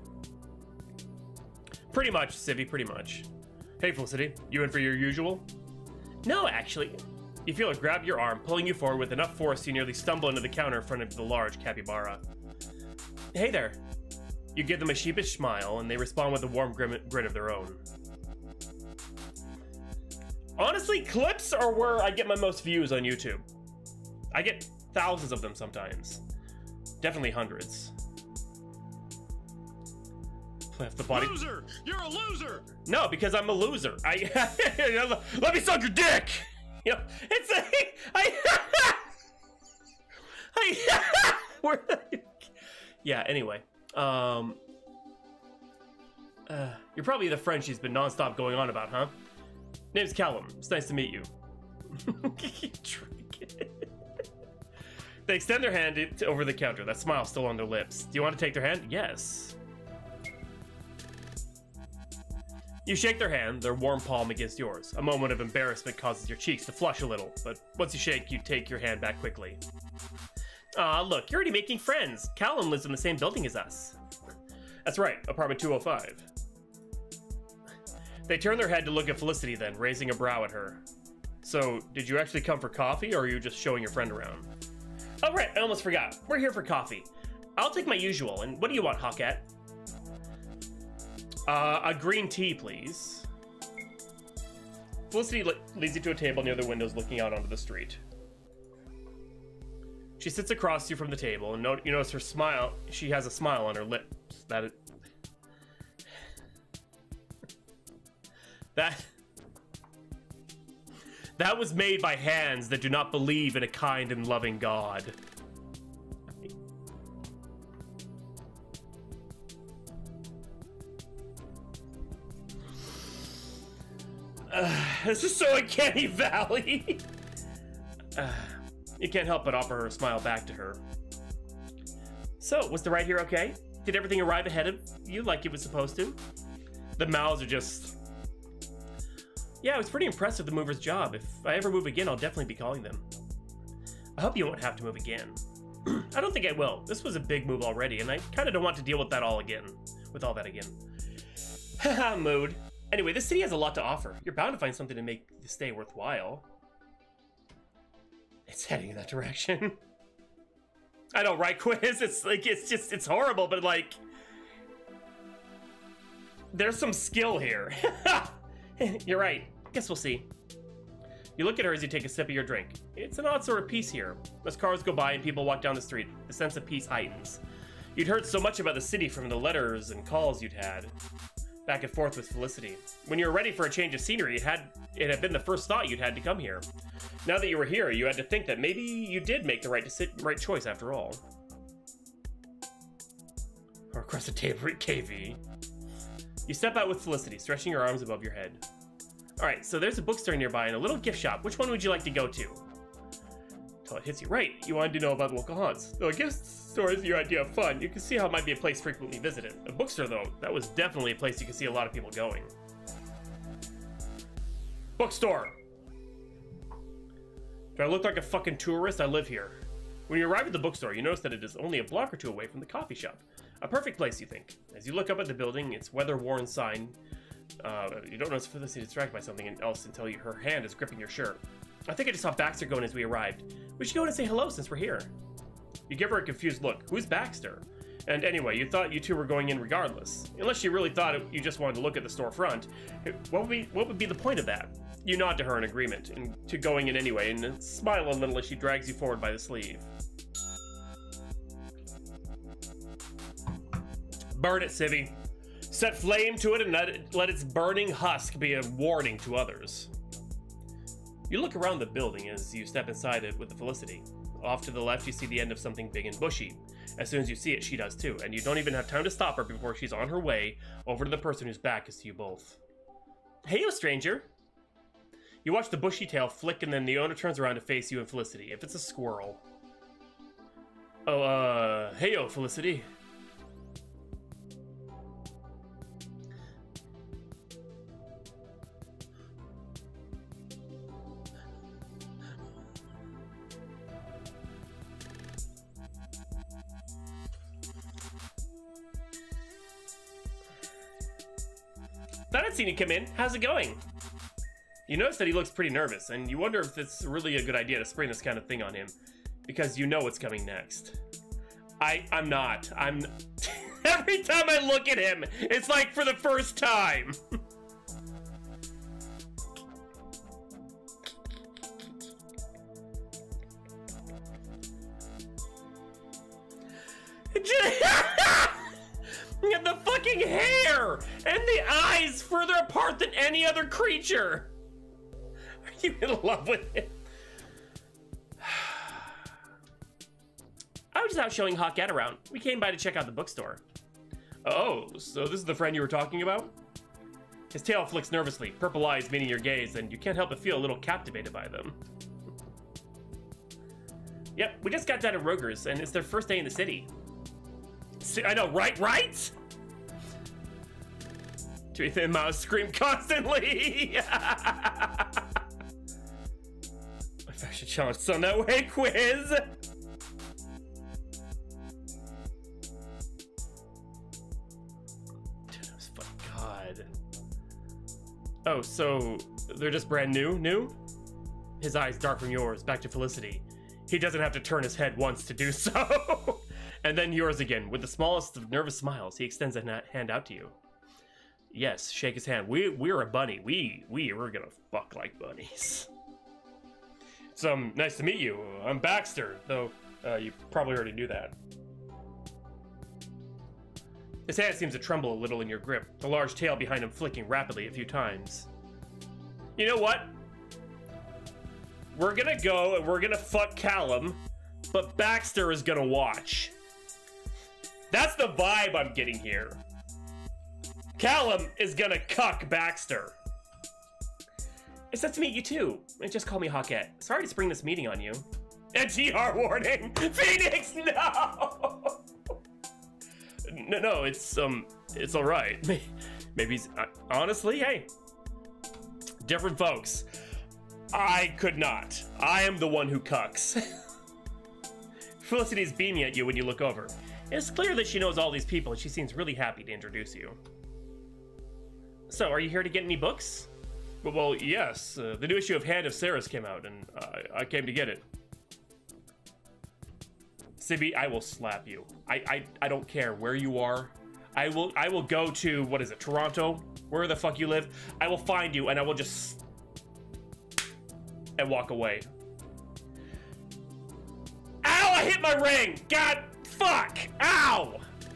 Pretty much, Civvy, pretty much. Hey, Felicity, you in for your usual? No, actually. You feel it grab your arm, pulling you forward with enough force you nearly stumble into the counter in front of the large capybara. Hey there. You give them a sheepish smile, and they respond with a warm grin of their own. Honestly, clips are where I get my most views on YouTube. I get thousands of them sometimes. Definitely hundreds. Play off the body. Loser! You're a loser! No, because I'm a loser. Let me suck your dick! You know, it's yeah, anyway. You're probably the friend she's been nonstop going on about, huh? Name's Callum. It's nice to meet you. They extend their hand over the counter, that smile still on their lips. Do you want to take their hand? Yes. You shake their hand, their warm palm against yours. A moment of embarrassment causes your cheeks to flush a little, but once you shake, you take your hand back quickly. Aw, look, you're already making friends. Callum lives in the same building as us. That's right, apartment 205. They turn their head to look at Felicity then, raising a brow at her. So, did you actually come for coffee, or are you just showing your friend around? Oh right, I almost forgot. We're here for coffee. I'll take my usual, and what do you want, Hawkette? A green tea, please. Felicity leads you to a table near the windows looking out onto the street. She sits across you from the table, and you notice her smile. She has a smile on her lips. That was made by hands that do not believe in a kind and loving God. This is so uncanny valley. You can't help but offer her a smile back to her. So, was the ride here okay? Did everything arrive ahead of you like it was supposed to? The mouths are just... Yeah, I was pretty impressed with the mover's job. If I ever move again, I'll definitely be calling them. I hope you won't have to move again. I don't think I will. This was a big move already, and I kind of don't want to deal with that all again. Haha, mood. Anyway, this city has a lot to offer. You're bound to find something to make the stay worthwhile. It's heading in that direction. I know, right, Quiz? It's like, it's horrible, but like... There's some skill here. You're right. Guess we'll see. You look at her as you take a sip of your drink. It's an odd sort of peace here. As cars go by and people walk down the street, the sense of peace heightens. You'd heard so much about the city from the letters and calls you'd had. Back and forth with Felicity. When you were ready for a change of scenery, it had been the first thought you'd had to come here. Now that you were here, you had to think that maybe you did make the right choice after all. Or across the table at KV. You step out with Felicity, stretching your arms above your head. Alright, so there's a bookstore nearby and a little gift shop. Which one would you like to go to? Until it hits you. Right, you wanted to know about local haunts. Though a gift store is your idea of fun, you can see how it might be a place frequently visited. A bookstore, though, that was definitely a place you can see a lot of people going. Bookstore! Do I look like a fucking tourist? I live here. When you arrive at the bookstore, you notice that it is only a block or two away from the coffee shop. A perfect place, you think. As you look up at the building, its weather-worn sign, you don't notice Felicity distracted by something else until her hand is gripping your shirt. I think I just saw Baxter going as we arrived. We should go in and say hello since we're here. You give her a confused look. Who's Baxter? And anyway, you thought you two were going in regardless. Unless you really thought you just wanted to look at the storefront. What would be the point of that? You nod to her in agreement, and to going in anyway, and smile a little as she drags you forward by the sleeve. Burn it, Civvy. Set flame to it and let its burning husk be a warning to others. You look around the building as you step inside it with the Felicity. Off to the left, you see the end of something big and bushy. As soon as you see it, she does too, and you don't even have time to stop her before she's on her way over to the person whose back is to you both. Heyo, stranger! You watch the bushy tail flick, and then the owner turns around to face you and Felicity. If it's a squirrel. Oh, heyo, Felicity. Thought I'd seen you come in. How's it going? You notice that he looks pretty nervous, and you wonder if it's really a good idea to spring this kind of thing on him, because you know what's coming next. I'm not. Every time I look at him, it's like for the first time. The fucking hair and the eyes further apart than any other creature. Are you in love with him? I was just out showing Hawkette around. We came by to check out the bookstore. Oh, so this is the friend you were talking about? His tail flicks nervously, purple eyes meeting your gaze, and you can't help but feel a little captivated by them. Yep, we just got down to Roger's, and it's their first day in the city. I know, right? Too Thin Mouse scream constantly. My fashion challenge on that way quiz. God. Oh, so they're just brand new? His eyes dart from yours back to Felicity. He doesn't have to turn his head once to do so. And then yours again. With the smallest of nervous smiles, he extends a hand out to you. Yes, shake his hand. We're a bunny. We're gonna fuck like bunnies. It's nice to meet you. I'm Baxter, though you probably already knew that. His hand seems to tremble a little in your grip, the large tail behind him flicking rapidly a few times. You know what? We're gonna go and we're gonna fuck Callum, but Baxter is gonna watch. That's the vibe I'm getting here. Callum is gonna cuck Baxter. It's nice to meet you too. Just call me Hawkette. Sorry to spring this meeting on you. NTR warning! Phoenix, no! No, it's all right. Maybe he's, honestly, hey. Different folks. I could not. I am the one who cucks. Felicity's beaming at you when you look over. It's clear that she knows all these people and she seems really happy to introduce you. So, are you here to get any books? Well, yes. The new issue of Hand of Sarah's came out and I came to get it. Sibby, I will slap you. I don't care where you are. I will go to, what is it, Toronto? Where the fuck you live? I will find you and I will just... and walk away. Ow, I hit my ring! God, fuck! Ow!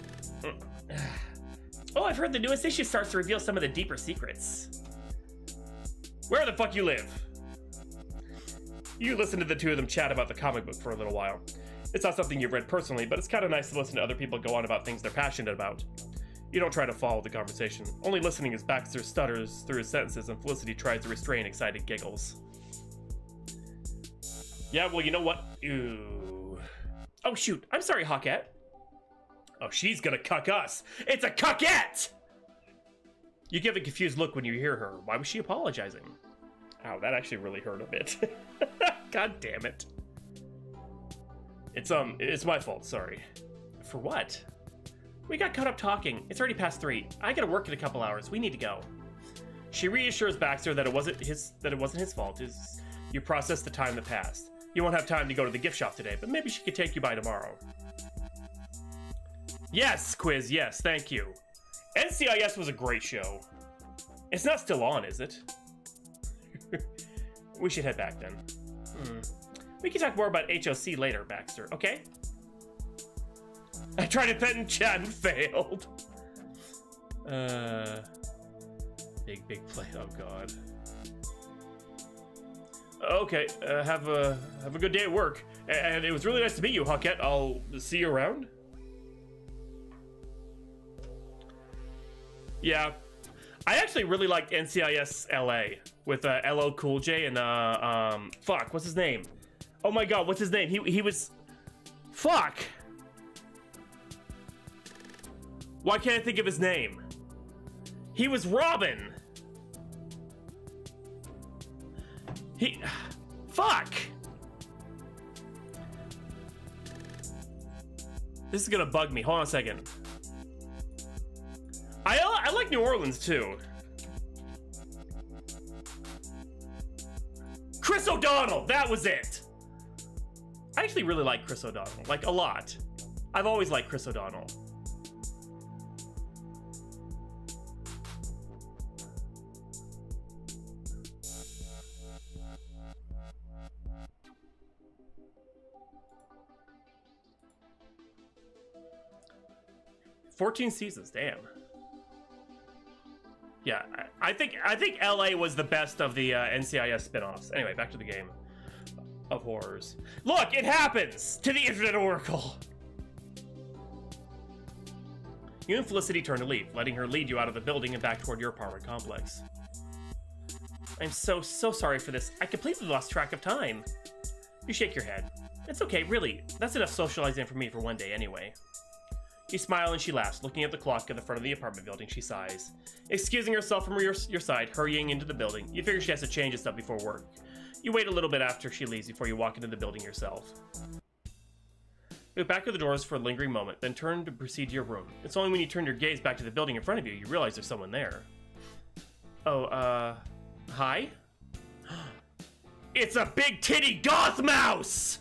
Oh, I've heard the newest issue starts to reveal some of the deeper secrets. Where the fuck you live? You listen to the two of them chat about the comic book for a little while. It's not something you've read personally, but it's kind of nice to listen to other people go on about things they're passionate about. You don't try to follow the conversation. Only listening as Baxter stutters through his sentences and Felicity tries to restrain excited giggles. Yeah, well, you know what? Ooh. Oh, shoot. I'm sorry, Hawkette. Oh, she's gonna cuck us. It's a cuckette! You give a confused look when you hear her. Why was she apologizing? Ow, that actually really hurt a bit. God damn it. It's my fault, sorry. For what? We got caught up talking. It's already past 3. I gotta work in a couple hours. We need to go. She reassures Baxter that it wasn't his fault. You processed the time that passed. You won't have time to go to the gift shop today, but maybe she could take you by tomorrow. Yes, Quiz, yes, thank you. NCIS was a great show. It's not still on, is it? We should head back then. We can talk more about HOC later, Baxter, okay? I tried to pet in chat and failed. Big play, oh god. Okay, have a good day at work. And it was really nice to meet you, Hawkette. I'll see you around. Yeah, I actually really liked NCIS LA with LL Cool J and fuck, what's his name? Oh my god, what's his name? He was, fuck. Why can't I think of his name? He was Robin. Fuck. This is gonna bug me. Hold on a second. I like New Orleans too. O'Donnell! That was it! I actually really like Chris O'Donnell. Like, a lot. I've always liked Chris O'Donnell. "14 seasons, damn." Yeah, I think LA was the best of the NCIS spin-offs. Anyway, back to the game of horrors. Look, it happens to the Internet Oracle. You and Felicity turn to leave, letting her lead you out of the building and back toward your apartment complex. "I'm so sorry for this. I completely lost track of time." You shake your head. "It's okay, really. That's enough socializing for me for one day anyway." You smile and she laughs. Looking at the clock at the front of the apartment building, she sighs. Excusing herself from your side, hurrying into the building, you figure she has to change stuff before work. You wait a little bit after she leaves before you walk into the building yourself. You look back at the doors for a lingering moment, then turn to proceed to your room. It's only when you turn your gaze back to the building in front of you, you realize there's someone there. "Oh, hi?" It's a big titty goth mouse!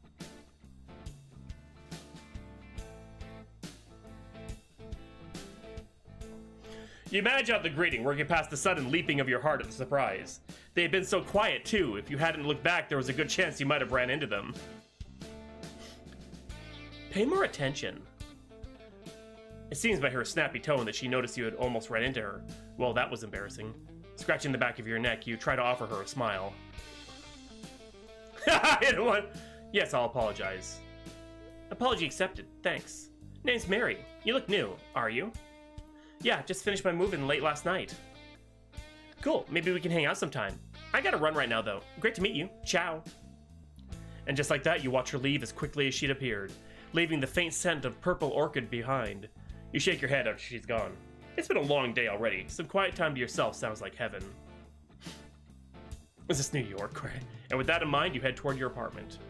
You manage out the greeting, working past the sudden leaping of your heart at the surprise. They had been so quiet, too. If you hadn't looked back, there was a good chance you might have ran into them. Pay more attention. It seems by her snappy tone that she noticed you had almost run into her. Well, that was embarrassing. Scratching the back of your neck, you try to offer her a smile. Yes, I'll apologize. Apology accepted, thanks. Name's Mary. You look new, are you? Yeah, just finished my move-in late last night. Cool, maybe we can hang out sometime. I gotta run right now, though. Great to meet you. Ciao. And just like that, you watch her leave as quickly as she'd appeared, leaving the faint scent of purple orchid behind. You shake your head after she's gone. It's been a long day already. Some quiet time to yourself sounds like heaven. Is this New York? And with that in mind, you head toward your apartment.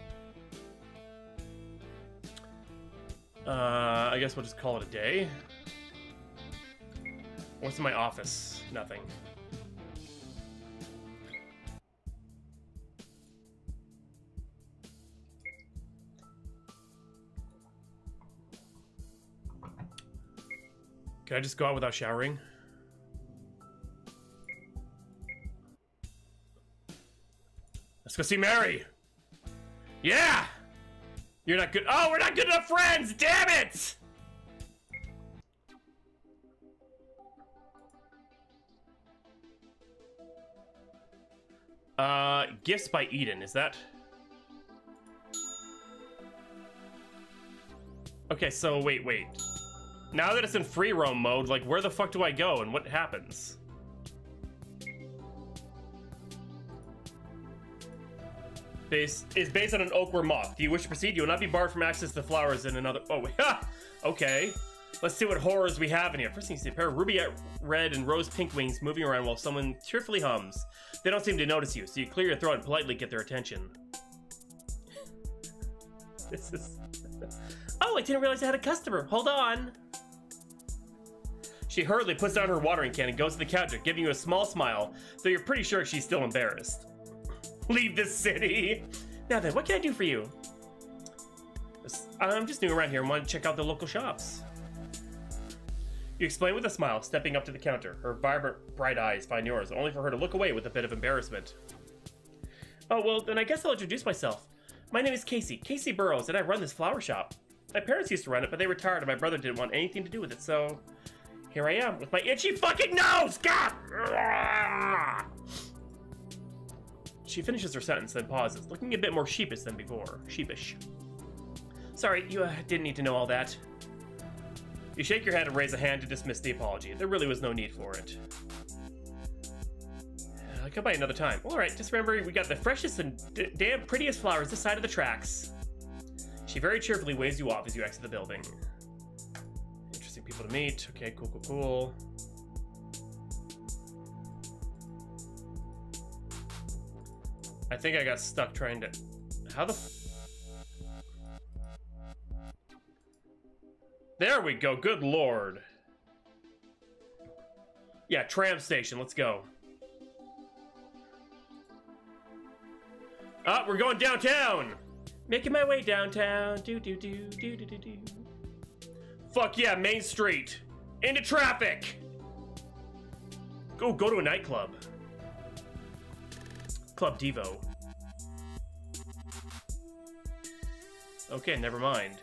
I guess we'll just call it a day. What's in my office? Nothing. Can I just go out without showering? Let's go see Mary. Yeah! You're not good. Oh, we're not good enough friends! Damn it! Gifts by Eden, is that? Okay, so wait. Now that it's in free roam mode, like, where the fuck do I go and what happens? Is based on an oakware moth. Do you wish to proceed? You will not be barred from access to the flowers in another... Oh, wait. Okay. Let's see what horrors we have in here. First thing you see, a pair of ruby red and rose pink wings moving around while someone cheerfully hums. They don't seem to notice you, so you clear your throat and politely get their attention. This is... Oh, I didn't realize I had a customer. Hold on. She hurriedly puts down her watering can and goes to the counter, giving you a small smile, though you're pretty sure she's still embarrassed. Leave this city. Now then, what can I do for you? I'm just new around here and want to check out the local shops. You explain with a smile, stepping up to the counter. Her vibrant, bright eyes find yours, only for her to look away with a bit of embarrassment. Oh, well, then I guess I'll introduce myself. My name is Casey Burrows, and I run this flower shop. My parents used to run it, but they retired, and my brother didn't want anything to do with it, so... Here I am, with my itchy fucking nose! God! She finishes her sentence, then pauses, looking a bit more sheepish than before. Sheepish. Sorry, you didn't need to know all that. You shake your head and raise a hand to dismiss the apology. There really was no need for it. I'll come by another time. Alright, just remember, we got the freshest and damn prettiest flowers this side of the tracks. She very cheerfully waves you off as you exit the building. Interesting people to meet. Okay, cool. I think I got stuck trying to... How the... There we go, good lord. Yeah, tram station, let's go. Oh, we're going downtown. Making my way downtown. Do do do do do do do. Fuck yeah, Main Street. Into traffic. Go to a nightclub. Club Devo. Okay, never mind.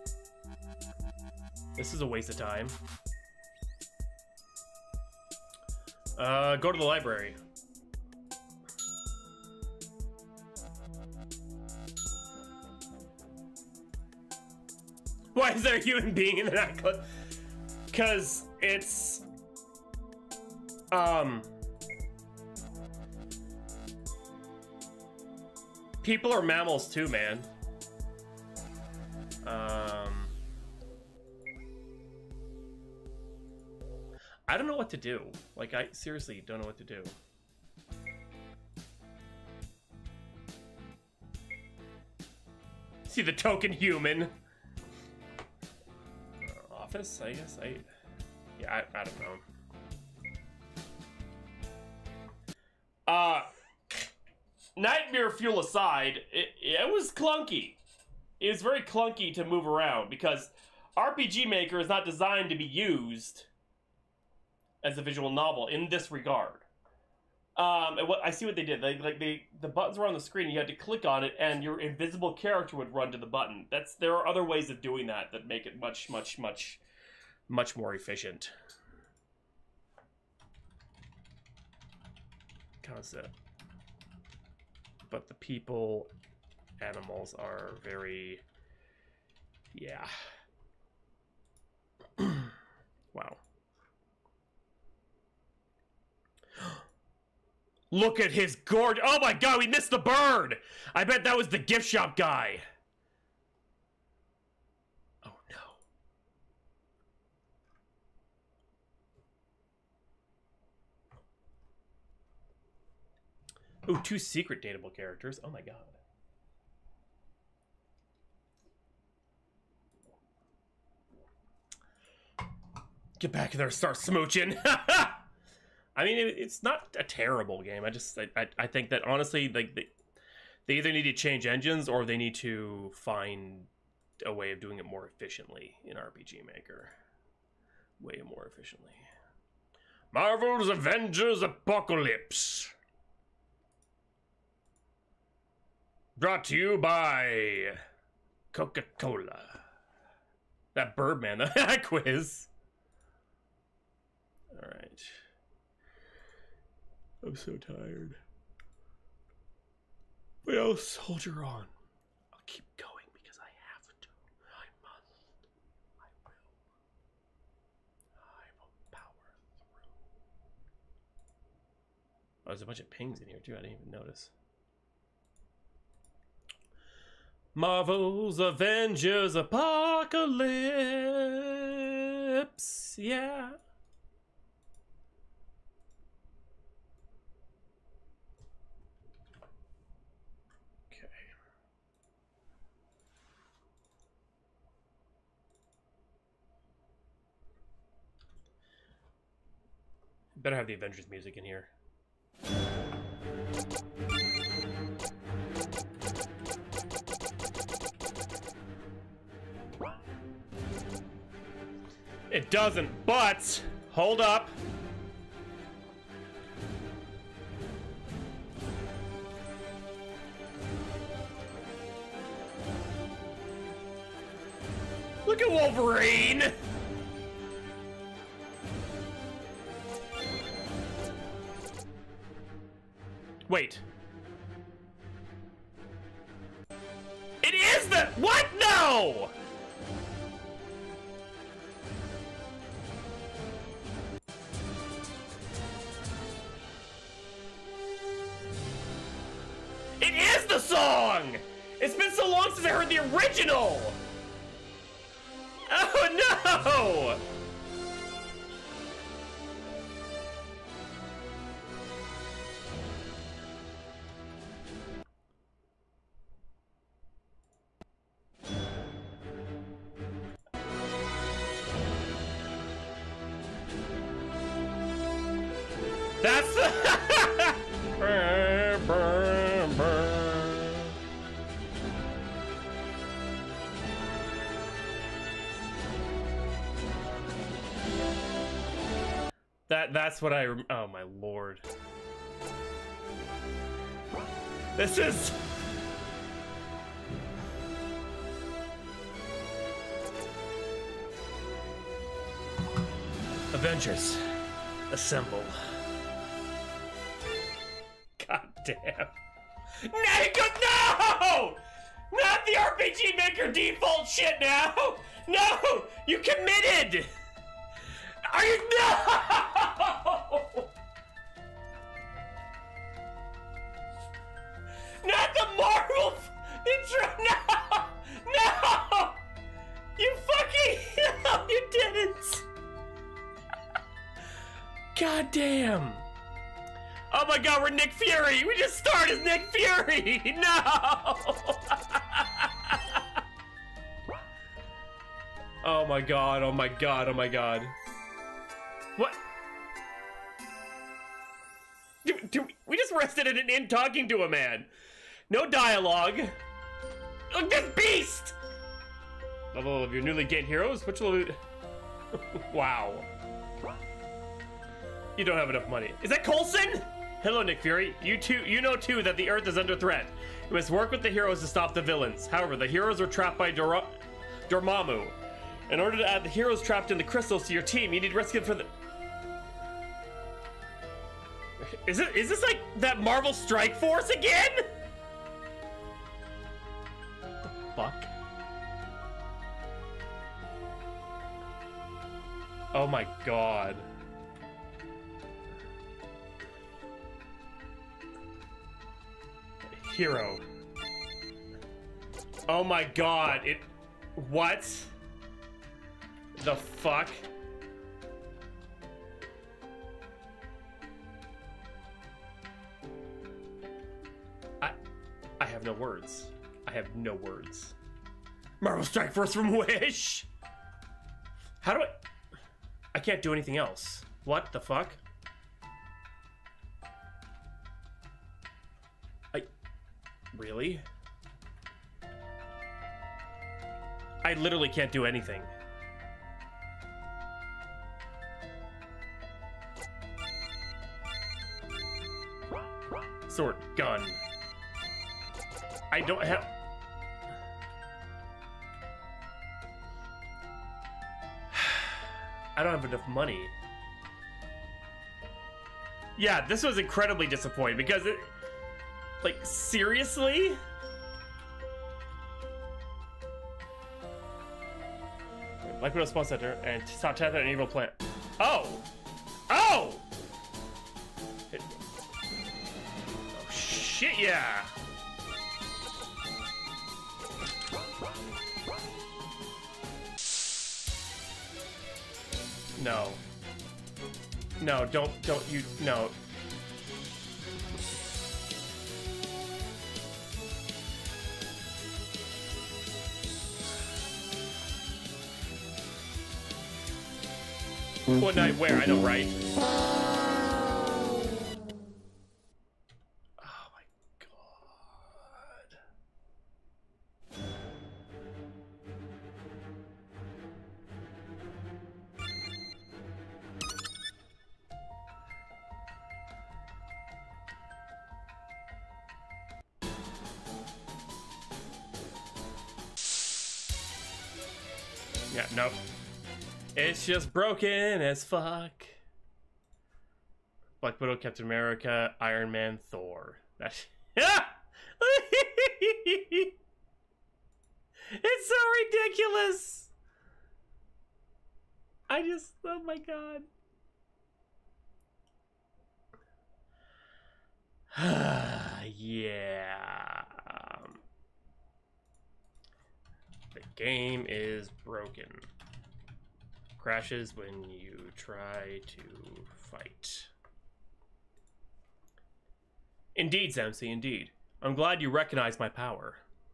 This is a waste of time. Go to the library. Why is there a human being in the nightclub? Because it's... people are mammals too, man. I don't know what to do. Like, I seriously don't know what to do. See the token human. Office, I guess. Yeah, I don't know. Nightmare fuel aside, it was clunky. It was very clunky to move around because RPG Maker is not designed to be used as a visual novel in this regard. And what I see what they did. The buttons were on the screen. And you had to click on it, and your invisible character would run to the button. There are other ways of doing that make it much more efficient. Concept. But the people, animals are very, yeah. Wow. Look at his gorge. Oh my god, we missed the bird! I bet that was the gift shop guy. Oh no. Ooh, 2 secret dateable characters. Oh my god. Get back there, start smooching. I mean, it's not a terrible game. I think that honestly, like they either need to change engines or they need to find a way of doing it more efficiently in RPG Maker. Way more efficiently. Marvel's Avengers Apocalypse. Brought to you by Coca-Cola. That Birdman, that quiz. All right. I'm so tired. But I'll soldier on. I'll keep going because I have to. I must. I will. I will power through. Oh, there's a bunch of pings in here too. I didn't even notice. Marvel's Avengers Apocalypse. Yeah. Better have the Avengers music in here. It doesn't, but hold up. Look at Wolverine. Wait. It is the... What? No! It is the song! It's been so long since I heard the original! Oh, no! That's the... That's what I... Oh, my lord. This is... Avengers, assemble. God damn. No! Not the RPG Maker default shit now! No! You committed! Are you... No! Not the Marvel intro! No! No! You fucking... No, you didn't! God damn! Oh my god, we're Nick Fury! We just started as Nick Fury! No! Oh my god, oh my god, oh my god. What? We just rested in an inn talking to a man. No dialogue. Look, this beast! Level of your newly gained heroes? Which level? Wow. You don't have enough money. Is that Coulson? Hello, Nick Fury. You know too that the Earth is under threat. You must work with the heroes to stop the villains. However, the heroes are trapped by Dormammu. In order to add the heroes trapped in the crystals to your team, you need rescue for the... Is this like that Marvel Strike Force again? What the fuck? Oh my god. Hero. Oh my god, what? The fuck? I have no words. I have no words. Marvel Strike Force from Wish! How do I can't do anything else. What the fuck? Really? I literally can't do anything. Sword, gun. I don't have... I don't have enough money. Yeah, this was incredibly disappointing because it... Like, seriously? Like Widow Spawn Center and stop tapping an evil plant. Oh! Oh! Oh, shit, yeah! No. No, don't you, no. What night where? I know, right? Oh my god. Yeah, nope. It's just broken as fuck. Black Widow, Captain America, Iron Man, Thor. That's... It's so ridiculous. I just... Oh my god. Yeah. The game is broken. Crashes when you try to fight. Indeed, Zamsi, indeed. I'm glad you recognize my power.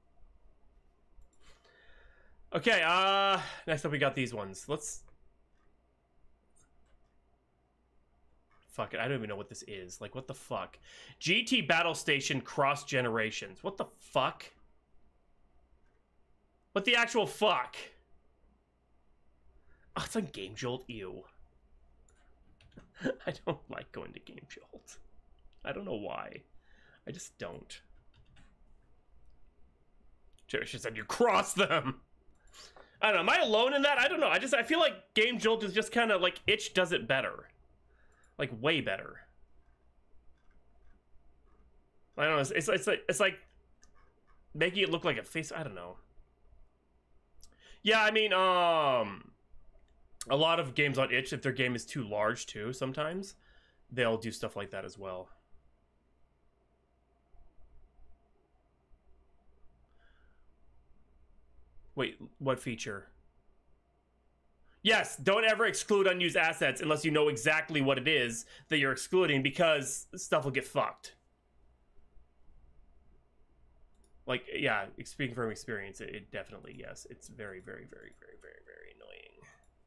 Okay, next up we got these ones. Let's... Fuck it, I don't even know what this is. Like, what the fuck? GT Battle Station Cross Generations. What the fuck? What the actual fuck? Oh, it's on Game Jolt. Ew. I don't like going to Game Jolt. I don't know why. I just don't. Cherish said you cross them. I don't know. Am I alone in that? I don't know. I feel like Game Jolt is just kind of like Itch does it better. Like way better. I don't know. It's like making it look like a face. I don't know. Yeah, I mean, a lot of games on Itch, if their game is too large too, sometimes they'll do stuff like that as well. Wait, what feature? Yes, don't ever exclude unused assets unless you know exactly what it is that you're excluding, because stuff will get fucked. Like, yeah, speaking from experience, it definitely, yes, it's very, very, very, very, very, very annoying.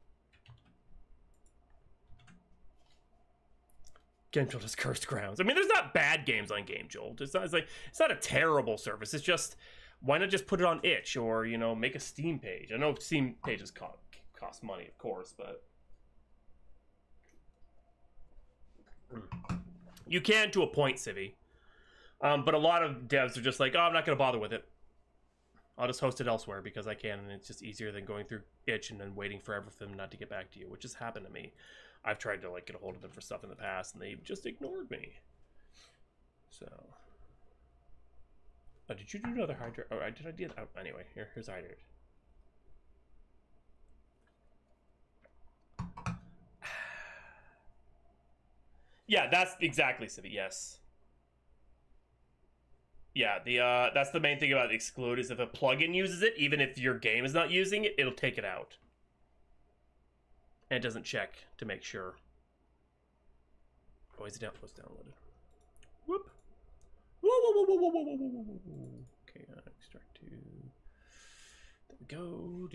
Game Jolt has cursed grounds. I mean, there's not bad games on Game Jolt. It's not a terrible service. It's just, why not just put it on Itch, or, you know, make a Steam page? I know Steam pages cost money, of course, but you can to a point, Civvy. But a lot of devs are just like, oh, I'm not going to bother with it. I'll just host it elsewhere because I can, and it's just easier than going through Itch and then waiting forever for them not to get back to you, which has happened to me. I've tried to, like, get a hold of them for stuff in the past, and they've just ignored me. So... Oh, did you do another hydrate? Oh, did I do that? Oh, anyway, here's hydrate. Yeah, that's exactly, Civvy, yes. Yeah, that's the main thing about exclude, is if a plugin uses it, even if your game is not using it, it'll take it out. And it doesn't check to make sure. Oh, is it downloaded? Whoop. Whoa, whoa, whoa, whoa, whoa, whoa, whoa, whoa, whoa. Okay, extract to... There we go.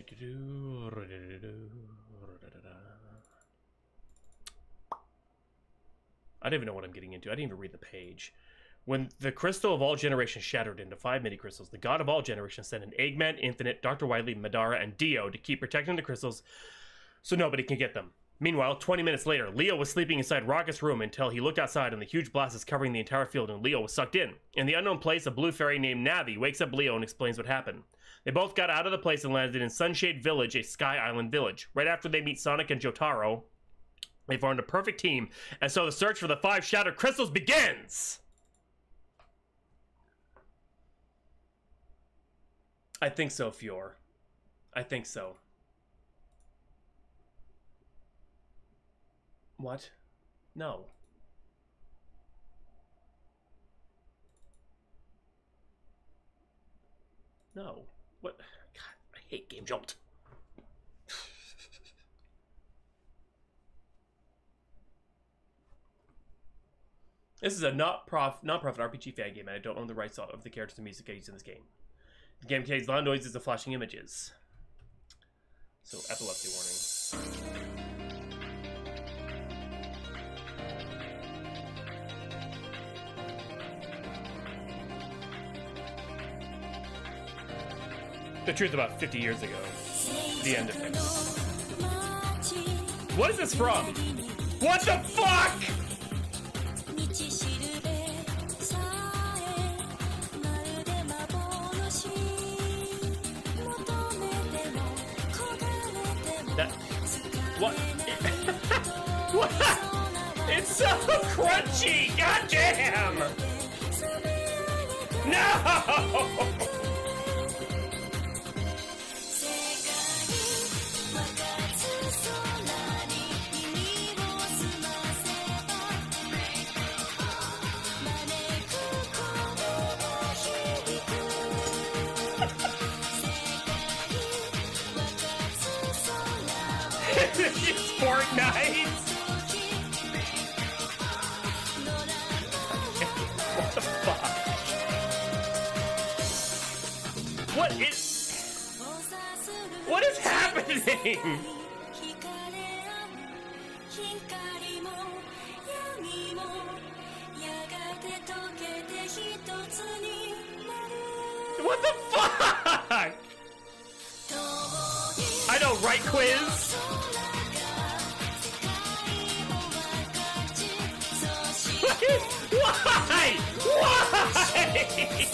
I don't even know what I'm getting into. I didn't even read the page. When the crystal of all generations shattered into 5 mini-crystals, the god of all generations sent an Eggman, Infinite, Dr. Wily, Madara, and Dio to keep protecting the crystals so nobody can get them. Meanwhile, 20 minutes later, Leo was sleeping inside Rocket's room until he looked outside and the huge blast is covering the entire field and Leo was sucked in. In the unknown place, a blue fairy named Navi wakes up Leo and explains what happened. They both got out of the place and landed in Sunshade Village, a Sky Island village. Right after they meet Sonic and Jotaro, they formed a perfect team, and so the search for the 5 shattered crystals begins! I think so, Fior. I think so. What? No. No. What? God, I hate Game Jolt. This is a non-profit RPG fan game, and I don't own the rights of the characters and music used in this game. The game contains loud noises and flashing images. So, epilepsy warning. The truth about 50 years ago. The end of it. What is this from? What the fuck?! What? What? It's so crunchy! God damn! No! It's Fortnite! What the fuck? What is happening? What the fuck? I know, right, Quiz? Why? Why?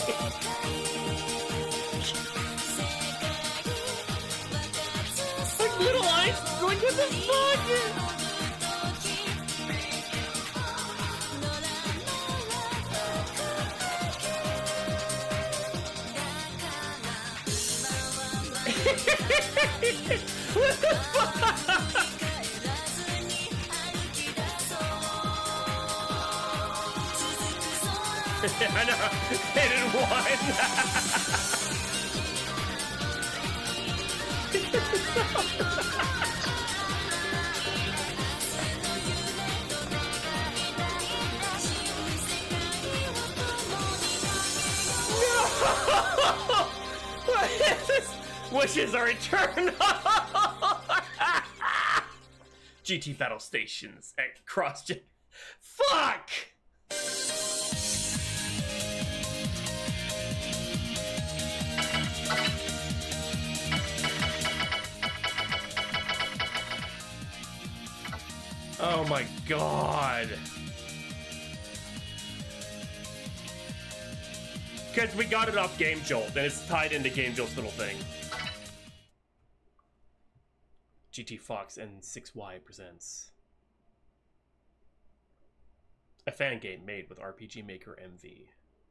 Like little eyes going, what the fuck? What the fuck? I know. They didn't No! What is this? Wishes are eternal! GT battle stations at CrossGen. Fuck! Oh my god. Because we got it off Game Jolt, and it's tied into Game Jolt's little thing. GT Fox and 6Y presents a fan game made with RPG Maker MV.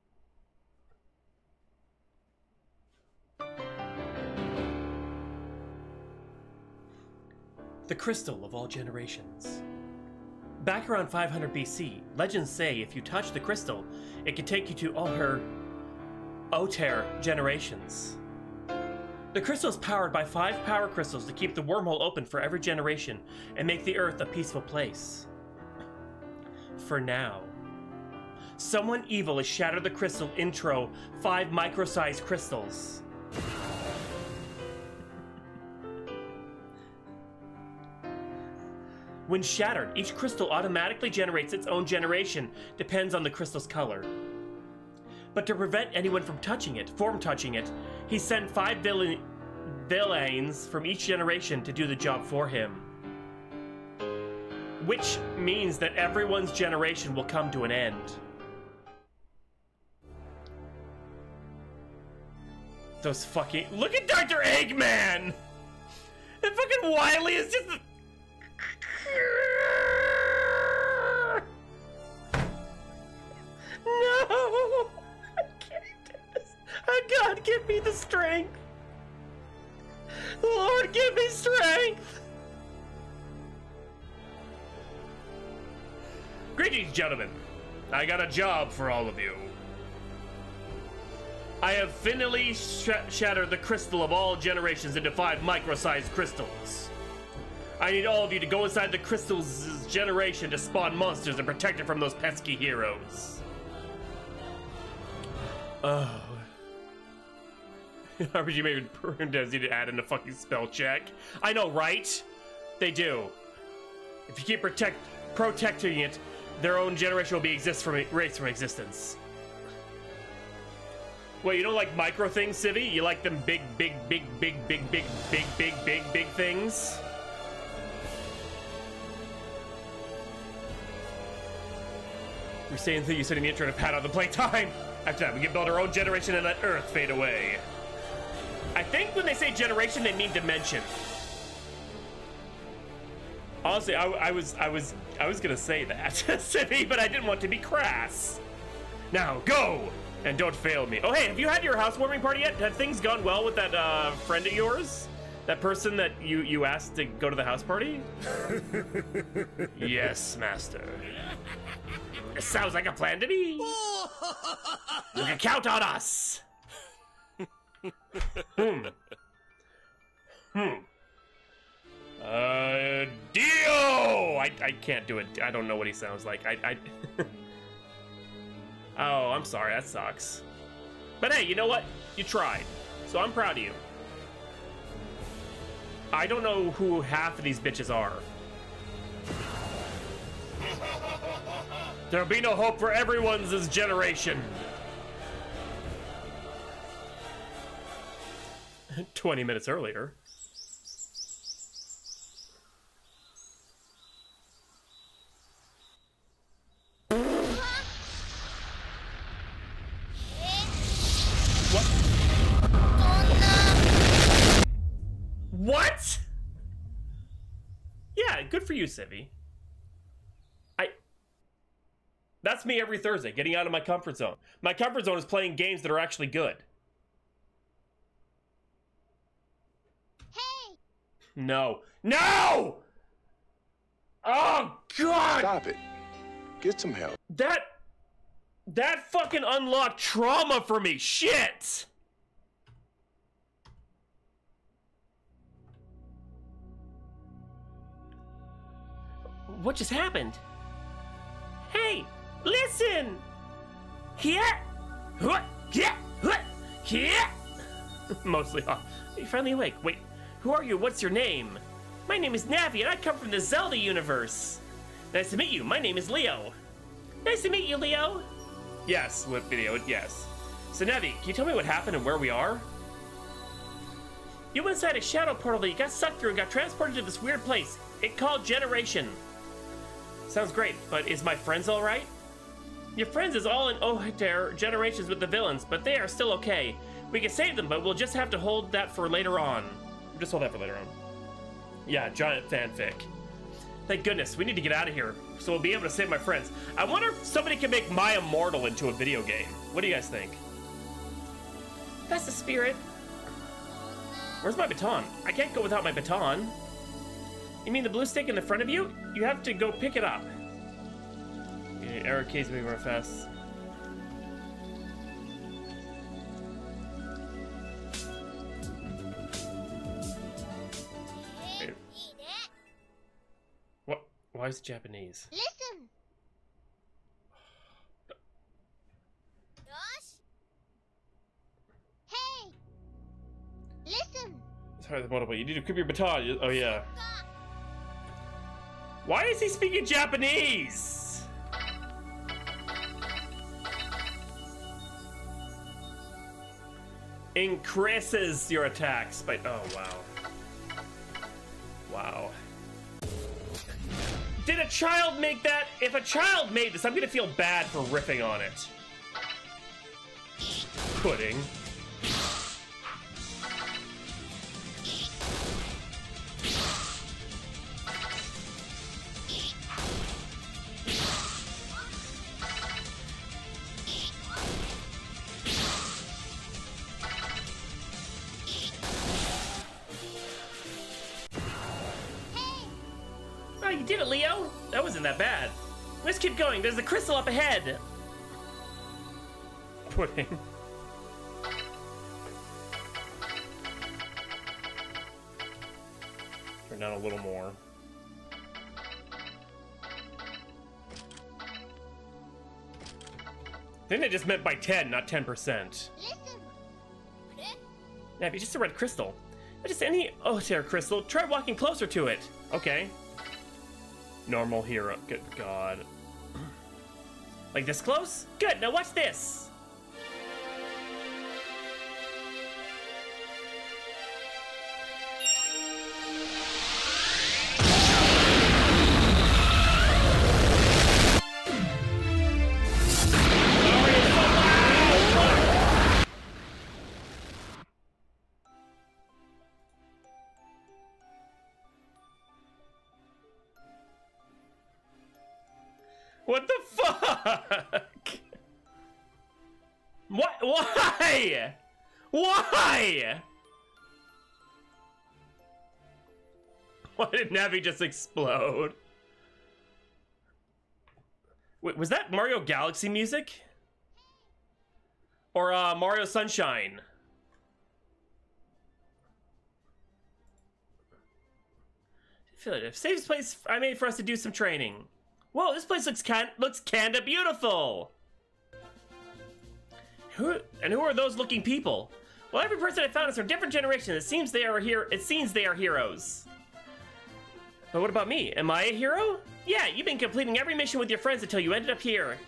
The Crystal of All Generations. Back around 500 BC, legends say if you touch the crystal, it can take you to all her Oter generations. The crystal is powered by 5 power crystals to keep the wormhole open for every generation and make the Earth a peaceful place. For now. Someone evil has shattered the crystal intro 5 micro-sized crystals. When shattered, each crystal automatically generates its own generation, depends on the crystal's color. But to prevent anyone from touching it, he sent 5 villains from each generation to do the job for him. Which means that everyone's generation will come to an end. Those fucking... Look at Dr. Eggman! And fucking Wily is just... No! I can't do this. Oh God, give me the strength. Lord, give me strength. Greetings, gentlemen. I got a job for all of you. I have finally shattered the crystal of all generations into 5 micro-sized crystals. I need all of you to go inside the crystal's generation to spawn monsters and protect it from those pesky heroes. Oh. RPG Maker devs need to add in a fucking spell check. I know, right? They do. If you keep protecting it, their own generation will be erased from existence. Wait, you don't like micro things, Civvy? You like them big things? We're saying that you said in the intro to pad out the playtime. After that, we can build our own generation and let Earth fade away. I think when they say generation, they mean dimension. Honestly, I was gonna say that, Civvy, but I didn't want to be crass. Now go and don't fail me. Oh hey, have you had your housewarming party yet? Have things gone well with that friend of yours? That person that you asked to go to the house party? Yes, master. It sounds like a plan to me. You can count on us. Dio! I can't do it. I don't know what he sounds like. Oh, I'm sorry. That sucks. But hey, you know what? You tried. So I'm proud of you. I don't know who half of these bitches are. There'll be no hope for everyone's generation. 20 minutes earlier. What? Yeah, good for you, Civvy. That's me every Thursday, getting out of my comfort zone. My comfort zone is playing games that are actually good. Hey! No. No! Oh, God! Stop it. Get some help. That fucking unlocked trauma for me. Shit! What just happened? Hey! Listen! Here! Here! Mostly off. You're finally awake. Wait, who are you? What's your name? My name is Navi, and I come from the Zelda universe. Nice to meet you. My name is Leo. Nice to meet you, Leo. Yes, what video? Yes. So, Navi, can you tell me what happened and where we are? You went inside a shadow portal that you got sucked through and got transported to this weird place. It called Generation. Sounds great, but is my friends all right? Your friends is all in their generations with the villains, but they are still okay. We can save them, but we'll just have to hold that for later on. Just hold that for later on. Yeah, giant fanfic. Thank goodness, we need to get out of here, so we'll be able to save my friends. I wonder if somebody can make My Immortal into a video game. What do you guys think? That's the spirit. Where's my baton? I can't go without my baton. You mean the blue stick in the front of you? You have to go pick it up. Arrow keys moving real fast. Wait. What? Why is it Japanese? Listen! Josh? Hey! Listen! Sorry, the multiple. You need to equip your baton. Oh, yeah. Why is he speaking Japanese? Increases your attacks by... Oh, wow. Wow. Did a child make that? If a child made this, I'm gonna feel bad for riffing on it. Pudding. Oh, you did it, Leo. That wasn't that bad. Let's keep going. There's a crystal up ahead. Pudding. Turn down a little more. I think they just meant by 10, not 10%. Listen! Yeah, if you just a red crystal. Not just any there crystal. Try walking closer to it. Okay. Normal hero. Good God. Like this close? Good, now watch this. What the fuck? What? Why? Why? Why did Navi just explode? Wait, was that Mario Galaxy music? Or Mario Sunshine? Safe place I made for us to do some training. Whoa, this place looks kinda beautiful. Who are those looking people? Well, every person I found is from different generations. It seems they are heroes. But what about me? Am I a hero? Yeah, you've been completing every mission with your friends until you ended up here.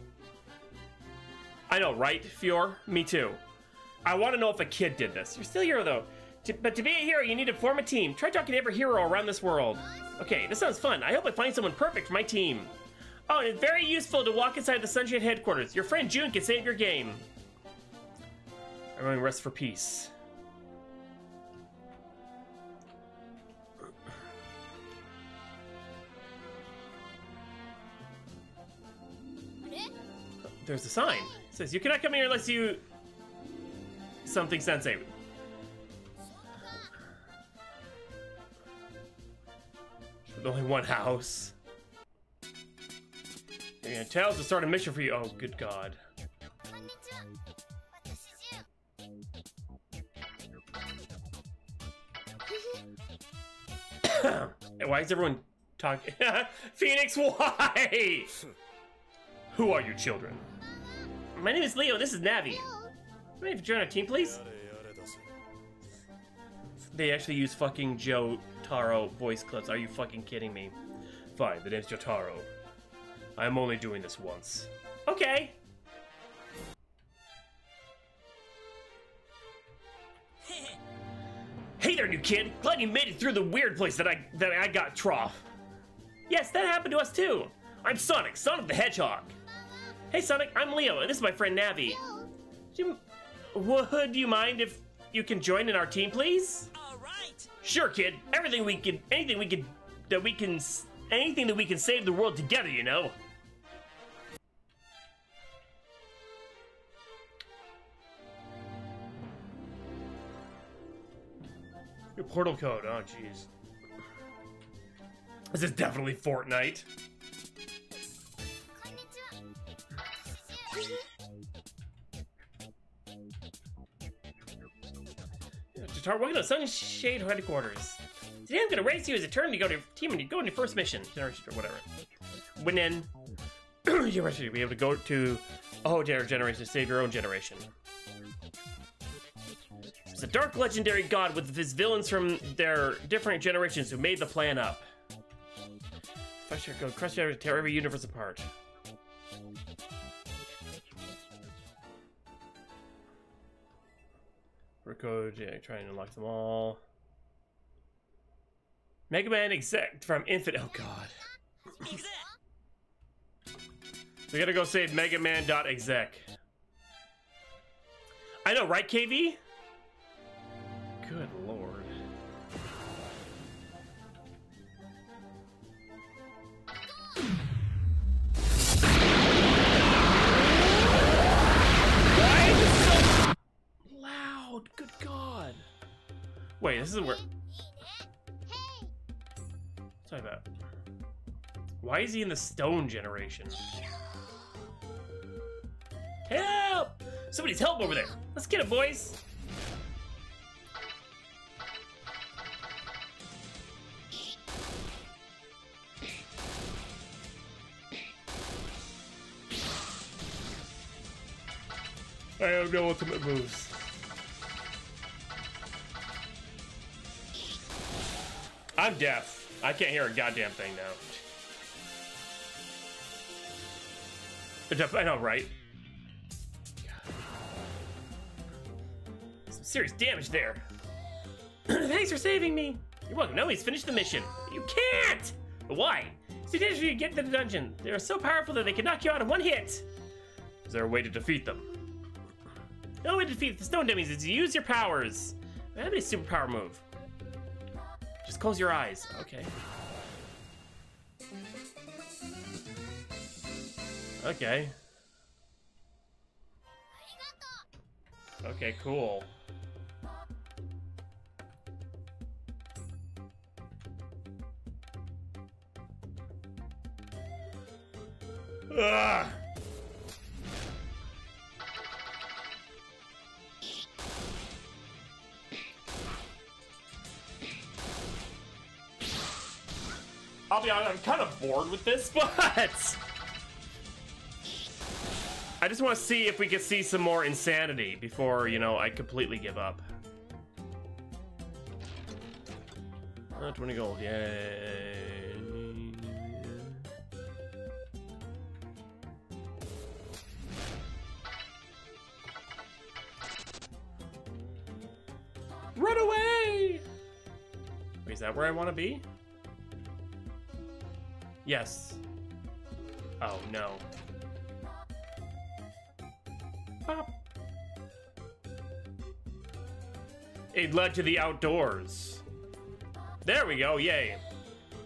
I know, right, Fior? Me too. I want to know if a kid did this. You're still a hero, though. But to be a hero, you need to form a team. Try talking to every hero around this world. Okay, this sounds fun. I hope I find someone perfect for my team. Oh, and it's very useful to walk inside the Sunshine headquarters. Your friend June can save your game. Everyone rest for peace. There's a sign. It says, you cannot come here unless you... Something sensei. With only one house. You're gonna tell us to start a mission for you. Oh, good God. Why is everyone talking? Phoenix, why? Who are you children? My name is Leo, this is Navi. Can I join our team, please? They actually use fucking Jotaro voice clips. Are you fucking kidding me? Fine, the name's Jotaro. I'm only doing this once. Okay. Hey there, new kid. Glad you made it through the weird place that I got trough. Yes, that happened to us too. I'm Sonic the Hedgehog. Hey Sonic, I'm Leo, and this is my friend Navi. Would you mind if you can join in our team, please? All right. Sure, kid. Anything that we can save the world together, you know. Your portal code. Oh, jeez. This is definitely Fortnite. Welcome to Sunshade Headquarters. Today I'm gonna race you as a turn to go to your team and you go on your first mission. Generation or whatever. Win in. You'll be able to go to a whole generation to save your own generation. It's a dark legendary god with his villains from their different generations who made the plan up. First year code, crush to tear every universe apart. Code, yeah, try and unlock them all. Mega Man exec from Infinite. Oh god. We gotta go save Mega Man.exec. I know, right, KV? Good lord. Why is it so loud? Good god. Wait, this isn't where... Sorry about that. Why is he in the stone generation? Help! Somebody's help over there. Let's get it, boys. I have no ultimate moves. I'm deaf. I can't hear a goddamn thing now. I know, right? Some serious damage there. Thanks for saving me. You're welcome. No, he's finished the mission. You can't! But why? It's too dangerous for you to get to the dungeon. They are so powerful that they can knock you out in one hit. Is there a way to defeat them? The only way to defeat the stone dummies is to use your powers. I have a superpower move. Just close your eyes. Okay. Okay. Okay, cool. Ugh. I'll be honest, I'm kind of bored with this, but I just want to see if we can see some more insanity before, you know, I completely give up. 20 gold, yay. Run away! Wait, is that where I want to be? Yes. Oh, no. Pop. It led to the outdoors. There we go, yay.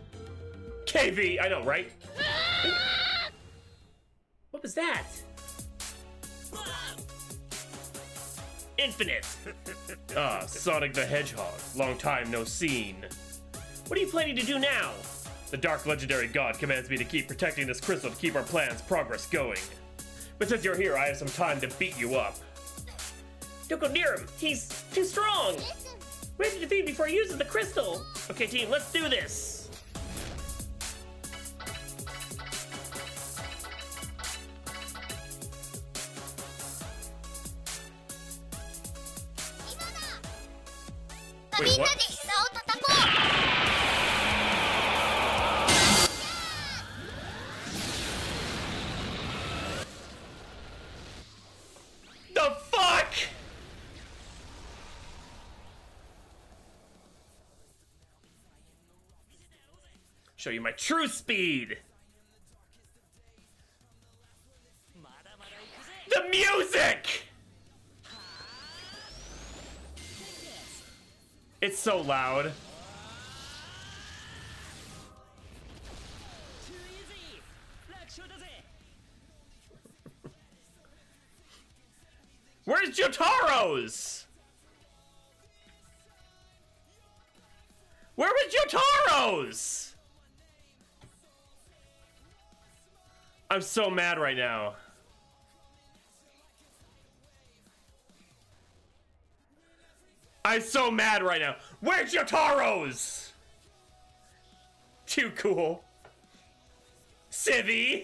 KV, I know, right? What was that? infinite. Ah, Sonic the Hedgehog. Long time no seen. What are you planning to do now? The Dark Legendary God commands me to keep protecting this crystal to keep our plan's progress going. But since you're here, I have some time to beat you up. Don't go near him. He's too strong. We have to defeat him before he uses the crystal. Okay, team, let's do this. Wait, what? The fuck? Show you my true speed. The music! It's so loud. Where's Jotaro's? Where was Jotaro's? I'm so mad right now. I'm so mad right now. Where's Jotaro's? Too cool. Civvy.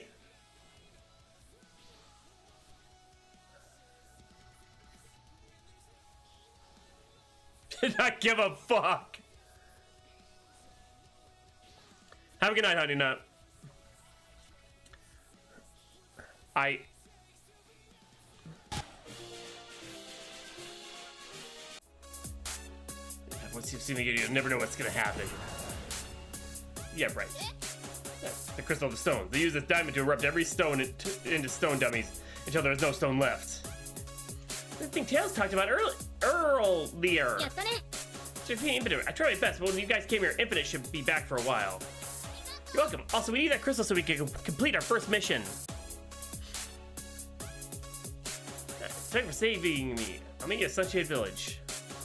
Did not give a fuck. Have a good night, honey nut. Once you've seen the video, you'll never know what's gonna happen. Yeah, right. The crystal of the stone. They use this diamond to erupt every stone into stone dummies until there's no stone left. The thing Tails talked about earlier. I tried my best, but when you guys came here, Infinite should be back for a while. You're welcome. Also, we need that crystal so we can complete our first mission. Thank you for saving me. I'll meet you at Sunshade Village.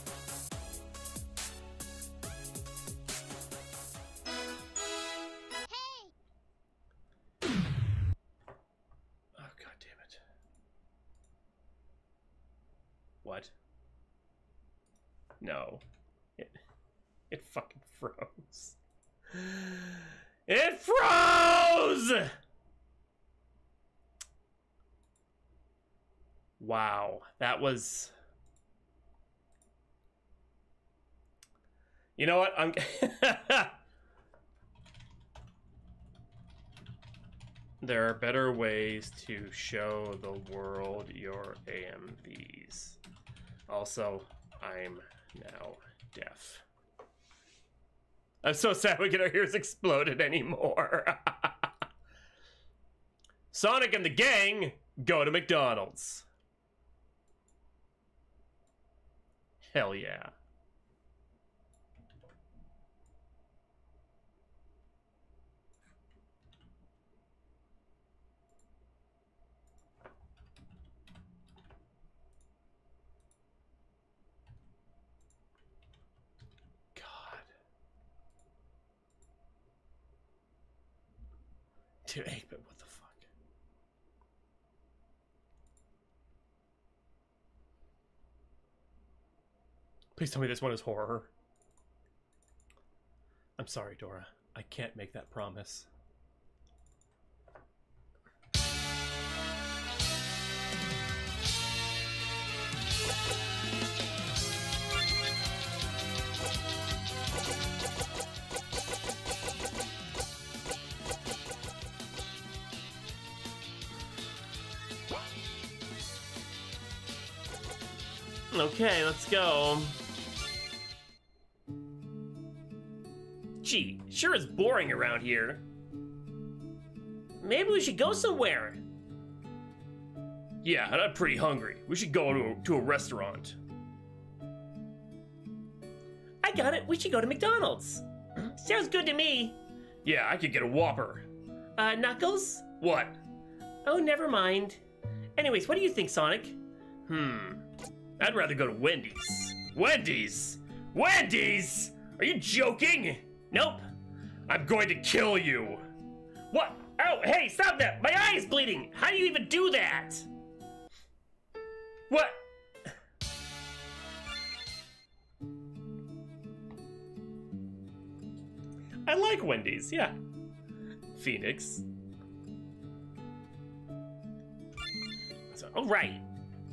What? No. It fucking froze. It froze! Wow, that was... You know what? I'm... There are better ways to show the world your AMVs. Also, I'm now deaf. I'm so sad we get our ears exploded anymore. Sonic and the gang go to McDonald's. Hell yeah. Dude, 8-bit, what the fuck? Please tell me this one is horror. I'm sorry, Dora. I can't make that promise. Okay, let's go. Gee, sure is boring around here. Maybe we should go somewhere. Yeah, I'm pretty hungry. We should go to a restaurant. I got it. We should go to McDonald's. Sounds good to me. Yeah, I could get a Whopper. Knuckles? What? Oh, never mind. Anyways, what do you think, Sonic? I'd rather go to Wendy's. Wendy's? Wendy's? Are you joking? Nope. I'm going to kill you. What? Oh, hey, stop that. My eye is bleeding. How do you even do that? What? I like Wendy's, yeah. Phoenix. So, all right.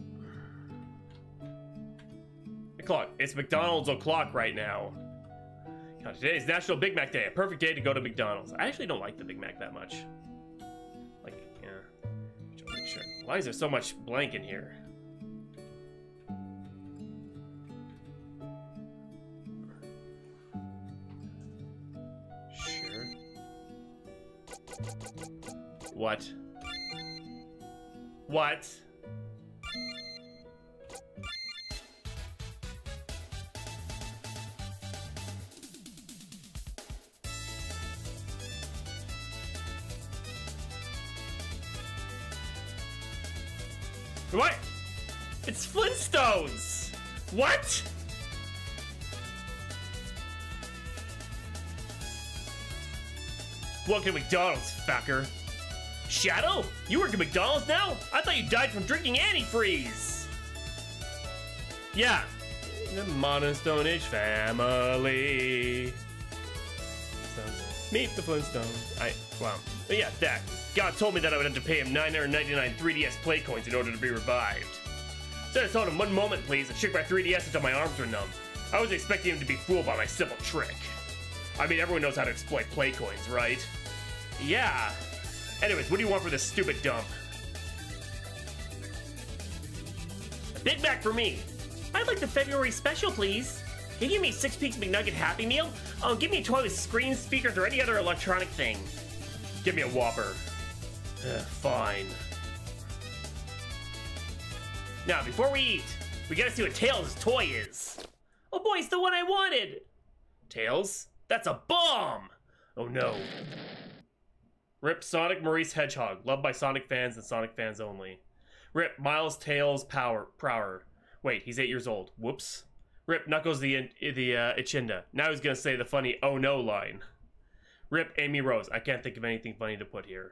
O'clock. It's McDonald's o'clock right now. God, today is National Big Mac Day. A perfect day to go to McDonald's. I actually don't like the Big Mac that much. Like, yeah. Sure. Why is there so much blank in here? Sure. What? What? What? It's Flintstones! What? Welcome to McDonald's, fucker. Shadow? You work at McDonald's now? I thought you died from drinking antifreeze. Yeah. The modern Stone Age family. Meet the Flintstones. Wow. But yeah, that. God told me that I would have to pay him 999 3DS play coins in order to be revived. So I just told him, one moment please, and shook my 3DS until my arms were numb. I was expecting him to be fooled by my simple trick. I mean, everyone knows how to exploit play coins, right? Yeah. Anyways, what do you want for this stupid dump? A Big Mac for me. I'd like the February special, please. Can you give me a 6-piece McNugget Happy Meal? Oh, give me a toy with screens, speakers, or any other electronic thing. Give me a Whopper. Fine. Now, before we eat, we gotta see what Tails' toy is. Oh boy, it's the one I wanted! Tails? That's a bomb! Oh no. Rip Sonic Maurice Hedgehog, loved by Sonic fans and Sonic fans only. Rip Miles Tails Prower. Wait, he's 8 years old. Whoops. Rip Knuckles the Echinda. Now he's gonna say the funny "oh no" line. Rip Amy Rose. I can't think of anything funny to put here.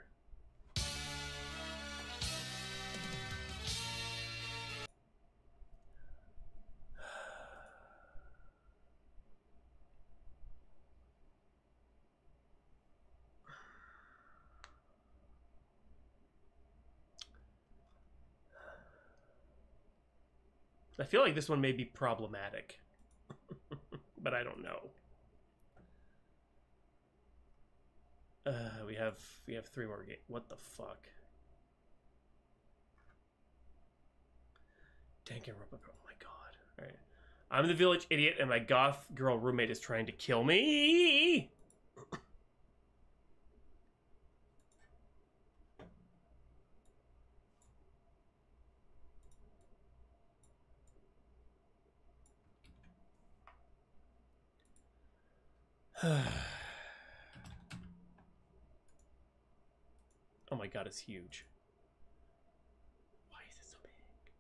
I feel like this one may be problematic, but I don't know. We have 3 more games. What the fuck? Tank and Rubber. Oh my god! All right, I'm the village idiot, and my goth girl roommate is trying to kill me. Oh my god, it's huge. Why is it so big?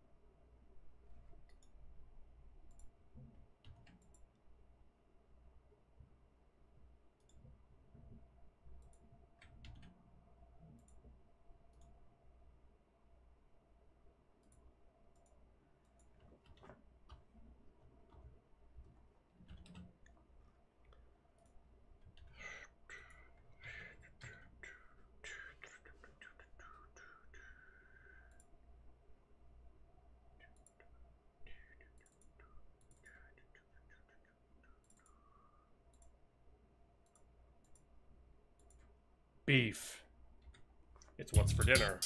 Beef. It's what's for dinner.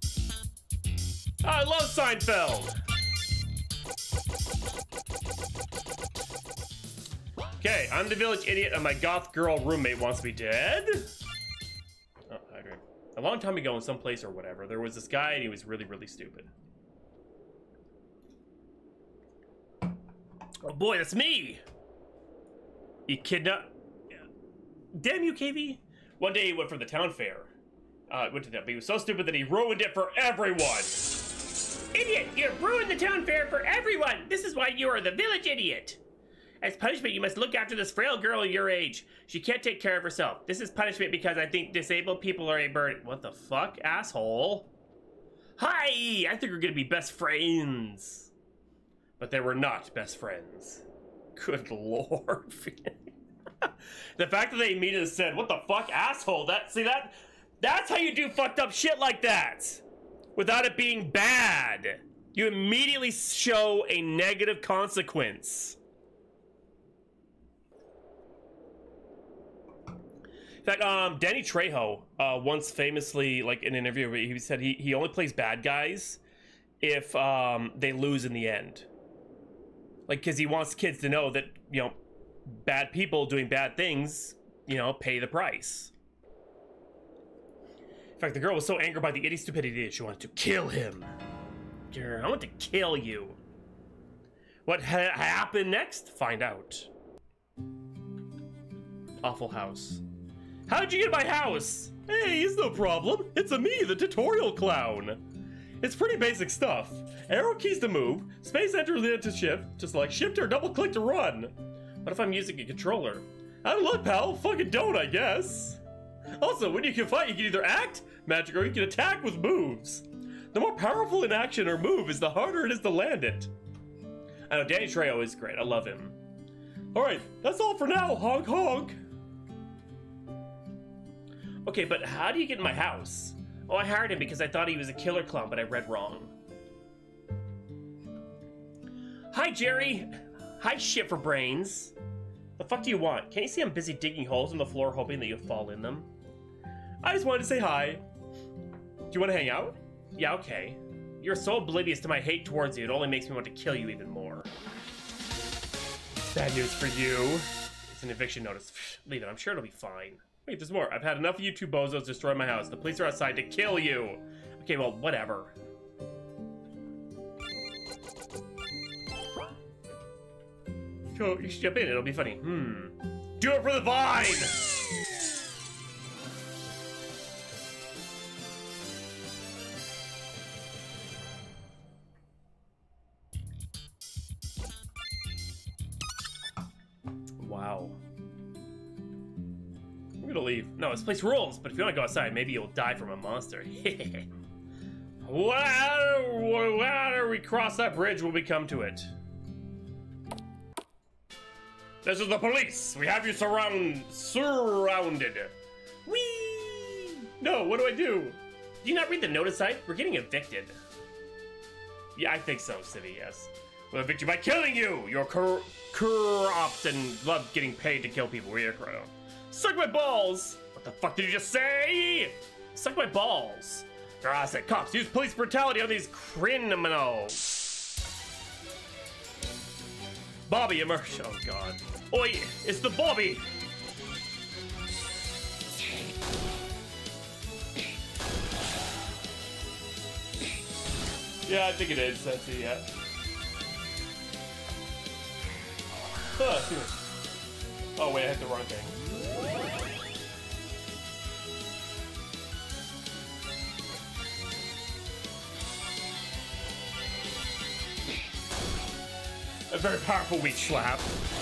I love Seinfeld! Okay, I'm the village idiot and my goth girl roommate wants me dead? Oh, I agree. A long time ago in some place or whatever, there was this guy and he was really, really stupid. Oh boy, that's me! Echidna. Damn you, KV! One day he went for the town fair. Went to that, but he was so stupid that he ruined it for everyone! Idiot! You ruined the town fair for everyone! This is why you are the village idiot! As punishment, you must look after this frail girl your age. She can't take care of herself. This is punishment because I think disabled people are a burden. What the fuck, asshole? Hi! I think we're gonna be best friends. But they were not best friends. Good lord. The fact that they immediately said, what the fuck, asshole? That's how you do fucked up shit like that. Without it being bad. You immediately show a negative consequence. In fact, Danny Trejo once famously, like in an interview, he said he only plays bad guys if they lose in the end. Like, because he wants kids to know that, you know, bad people doing bad things, you know, pay the price. In fact, the girl was so angered by the idiot's stupidity that she wanted to kill him. Girl, I want to kill you. What happened next? Find out. Awful house. How'd you get my house? Hey, it's no problem. It's me, the tutorial clown. It's pretty basic stuff. Arrow keys to move, space enter to shift, to select shift or double click to run. What if I'm using a controller? Out of luck, pal. Fucking don't, I guess. Also, when you can fight, you can either act, magic, or you can attack with moves. The more powerful an action or move is, the harder it is to land it. I know, Danny Trejo is great. I love him. Alright, that's all for now. Honk honk. Okay, but how do you get in my house? Oh, I hired him because I thought he was a killer clown, but I read wrong. Hi, Jerry. Hi, shit for brains. The fuck do you want? Can't you see I'm busy digging holes in the floor hoping that you'll fall in them? I just wanted to say hi. Do you want to hang out? Yeah, okay. You're so oblivious to my hate towards you, it only makes me want to kill you even more. Bad news for you. It's an eviction notice. Leave it, I'm sure it'll be fine. Wait, there's more. I've had enough of you two bozos destroy my house. The police are outside to kill you. Okay, well, whatever. Go, you should jump in, it'll be funny. Do it for the vine! Wow. I'm gonna leave. No, this place rules, but if you want to go outside, maybe you'll die from a monster. Whenever we cross that bridge, will we come to it? This is the police. We have you surrounded. Whee! No, what do I do? Do you not read the notice site? We're getting evicted. Yeah, I think so, Civvy, yes. We'll evict you by killing you! You're corrupt and love getting paid to kill people. We're corrupt. Suck my balls! What the fuck did you just say? Suck my balls. I said cops use police brutality on these criminals. Bobby immersion. Oh god. Oi, it's the Bobby! Yeah, I think it is. That's it, yeah. Oh wait, I hit the wrong thing. A very powerful weak slap.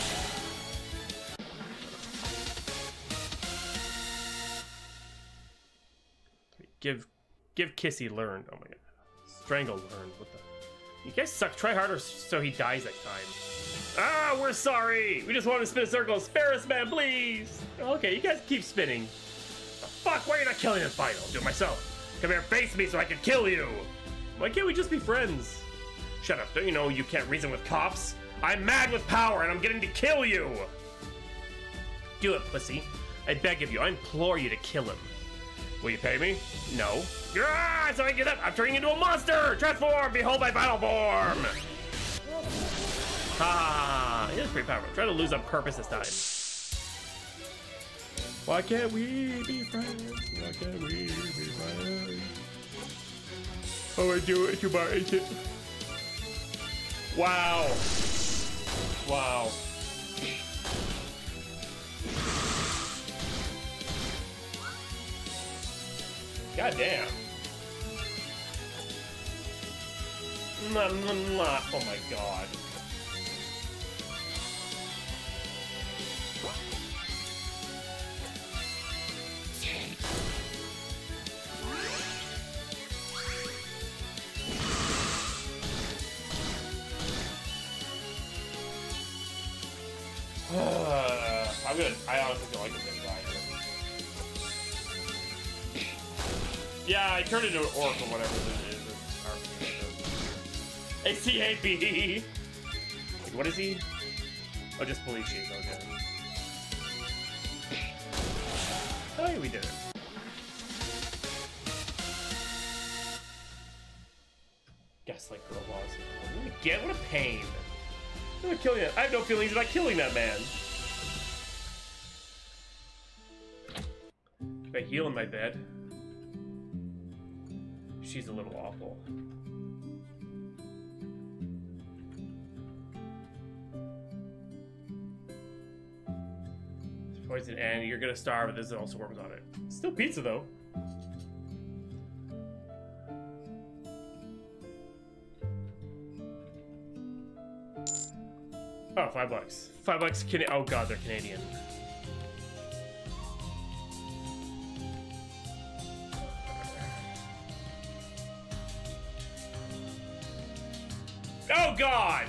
Give Kissy learn. Oh my god. Strangle learn. What the? You guys suck. Try harder so he dies next time. Ah, we're sorry. We just want to spin a circle. Spare us, man, please. Okay, you guys keep spinning. The fuck? Why are you not killing him? Fine, I'll do it myself. Come here, face me so I can kill you. Why can't we just be friends? Shut up. Don't you know you can't reason with cops? I'm mad with power and I'm getting to kill you. Do it, pussy. I beg of you. I implore you to kill him. Will you pay me? No. Yeah, so I can get up. I'm turning into a monster. Transform. Behold my final form. Ah, it is pretty powerful. Try to lose on purpose this time. Why can't we be friends? Why can't we be friends? Oh, I do it. You bar it. Wow. Wow. God damn. Oh my god. I honestly feel like it's gonna die here. Yeah, I turned into an orc or whatever it is. ACAB. Like, what is he? Oh, just police chief. Okay. Oh, yeah, we did it. Gaslight girl boss. What a pain. I'm gonna kill you. I have no feelings about killing that man. If I heal in my bed. She's a little awful. It's poison and you're gonna starve, but there's also worms on it. Still pizza though. Oh, $5. $5 oh god, they're Canadian. Oh god!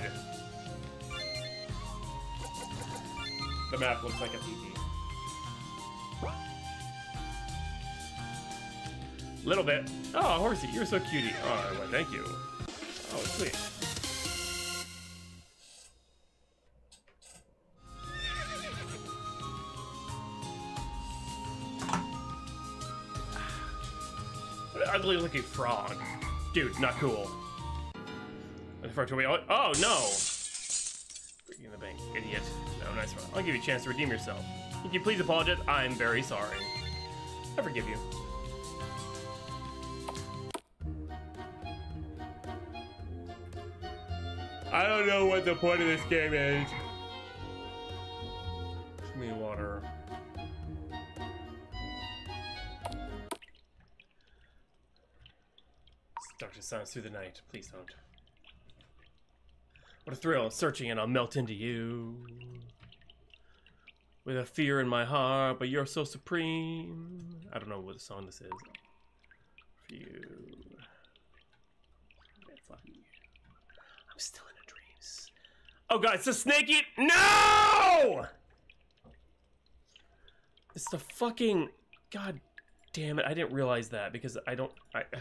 The map looks like a PP. Little bit. Oh, horsey, you're so cutie. Oh, well, thank you. Oh, sweet. Ugly looking frog. Dude, not cool. Oh no! Freaking the bank, idiot. No, nice one. I'll give you a chance to redeem yourself. Can you please apologize? I'm very sorry. I forgive you. I don't know what the point of this game is. Give me water. Darkness sounds through the night. Please don't. What a thrill, searching and I'll melt into you. With a fear in my heart, but you're so supreme. I don't know what song this is. For you. I'm still in a dreams. Oh god, it's a snake eat. No! It's the fucking. God damn it, I didn't realize that because I don't.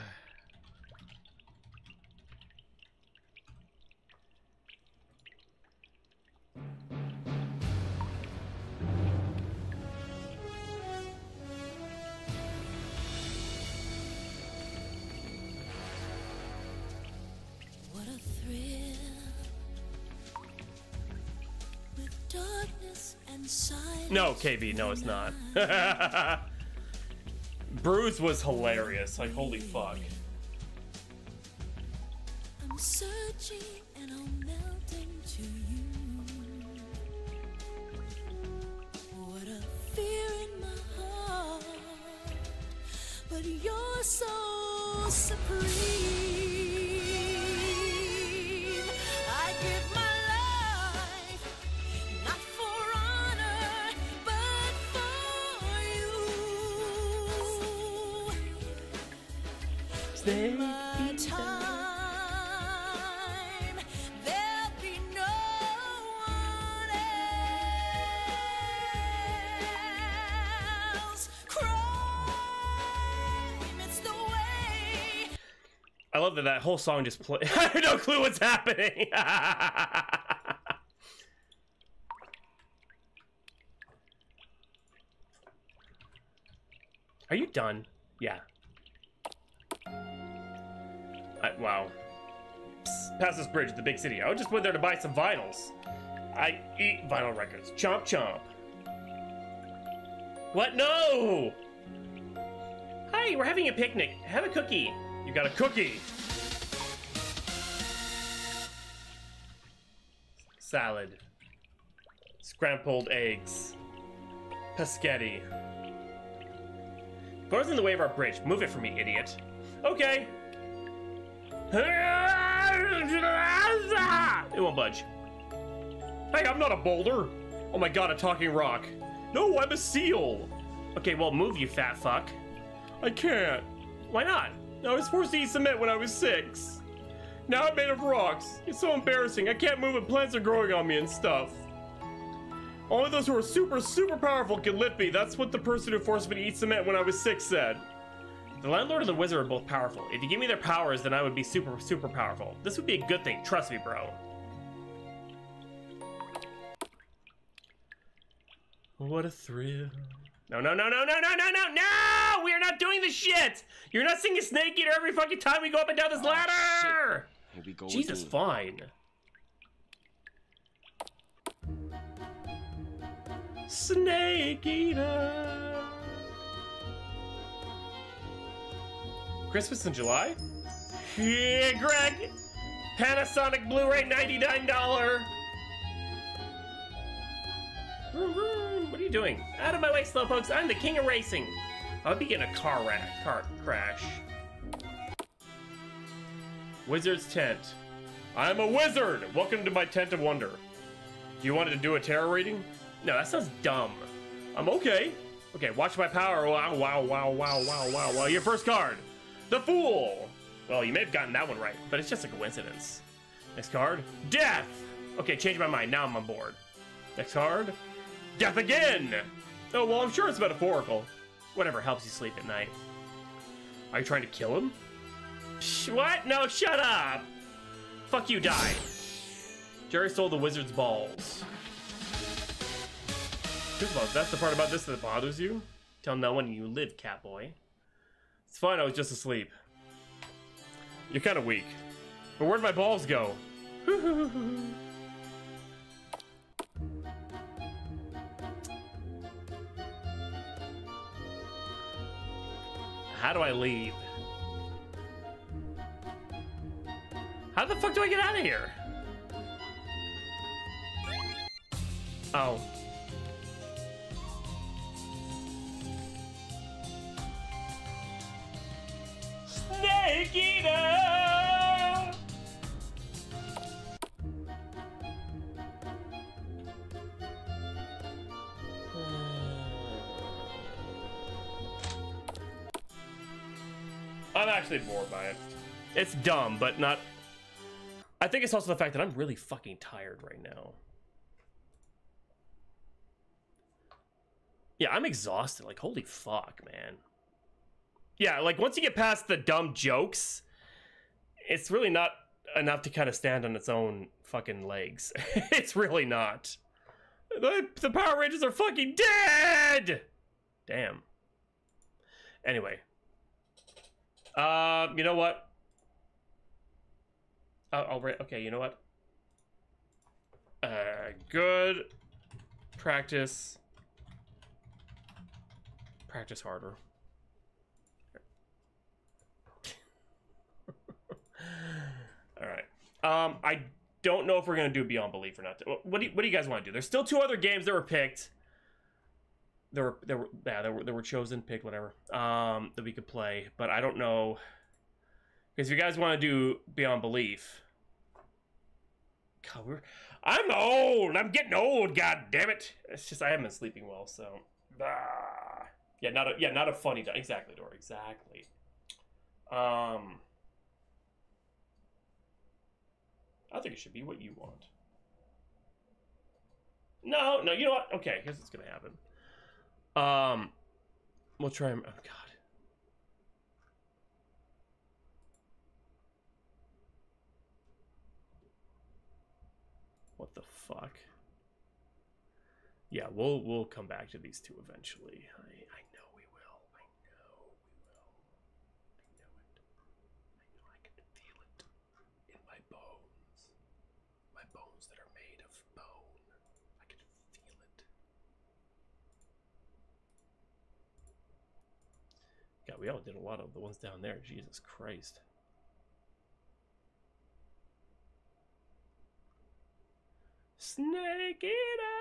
No, KB, no, it's not. Bruce was hilarious. Like, holy fuck. I'm searching and I'm melting to you. What a fear in my heart, but you're so supreme. I give my time, there'll be no one else. Crime, it's the way. I love that whole song just plays. I have no clue what's happening. Are you done? Yeah. Wow. Psst, past this bridge, the big city. I just went there to buy some vinyls. I eat vinyl records. Chomp chomp. What? No! Hi, we're having a picnic. Have a cookie. You got a cookie. Salad. Scrambled eggs. Pescetti. Goes in the way of our bridge. Move it for me, idiot. Okay. It won't budge. Hey, I'm not a boulder. Oh my god, a talking rock. No, I'm a seal. Okay, well, move, you fat fuck. I can't. Why not? I was forced to eat cement when I was 6. Now I'm made of rocks. It's so embarrassing. I can't move and plants are growing on me and stuff. Only those who are super powerful can lift me. That's what the person who forced me to eat cement when I was 6 said. The landlord and the wizard are both powerful. If you give me their powers, then I would be super powerful. This would be a good thing. Trust me, bro. What a thrill. No! We are not doing this shit! You're not singing Snake Eater every fucking time we go up and down this ladder! Here we go. Jesus, again. fine. Snake Eater. Christmas in July? Yeah, Greg! Panasonic Blu-ray, $99. What are you doing? Out of my way, slowpokes. I'm the king of racing. I'll be getting a car crash. Wizard's tent. I'm a wizard! Welcome to my tent of wonder. Do you want to do a tarot reading? No, that sounds dumb. I'm okay. Okay, watch my power. Wow. Your first card. The Fool. Well, you may have gotten that one right, but it's just a coincidence. Next card. Death. Okay, change my mind. Now I'm on board. Next card. Death again! Oh, well, I'm sure it's metaphorical. Whatever helps you sleep at night. Are you trying to kill him? What? No, shut up! Fuck you, die. Jerry stole the wizard's balls. That's the part about this that bothers you? Tell no one you live, Catboy. It's fine, I was just asleep. You're kind of weak. But where'd my balls go? How do I leave? How the fuck do I get out of here? Oh. Snake Eater! I'm actually bored by it. It's dumb, but not... I think it's also the fact that I'm really fucking tired right now. Yeah, I'm exhausted. Like, holy fuck, man. Yeah, like, once you get past the dumb jokes, it's really not enough to kind of stand on its own fucking legs. It's really not. The Power Rangers are fucking dead! Damn. Anyway. You know what? Okay, you know what? Good. Practice. Practice harder. Alright. I don't know if we're gonna do Beyond Belief or not. What do you guys want to do? There's still 2 other games that were picked. There were chosen, picked, whatever. That we could play, but I don't know. Because if you guys want to do Beyond Belief, God, I'm old. I'm getting old. God damn it! It's just I haven't been sleeping well, so. Yeah, not a funny. Exactly, Dora. Exactly. I think it should be what you want. No, you know what? Okay, here's what's gonna happen. We'll try. Oh God. What the fuck? Yeah, we'll come back to these 2 eventually. I know we will. I know we will. I know it. I know I can feel it in my bones. My bones that are made of bone. I can feel it. God, we all did a lot of the ones down there. Jesus Christ. Snake Eater!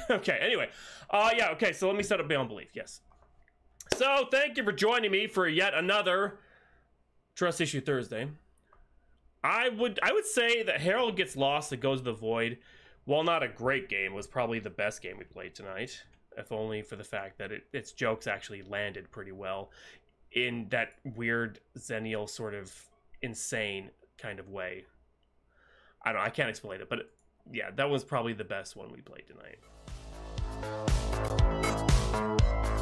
Okay, anyway. Yeah, okay, so let me set up Beyond Belief, yes. So, thank you for joining me for yet another Trust Issue Thursday. I would say that Harold Gets Lost, That Goes to the Void, while not a great game, was probably the best game we played tonight. If only for the fact that its jokes actually landed pretty well in that weird Xennial sort of insane kind of way. I don't know, I can't explain it, but yeah, that was probably the best one we played tonight.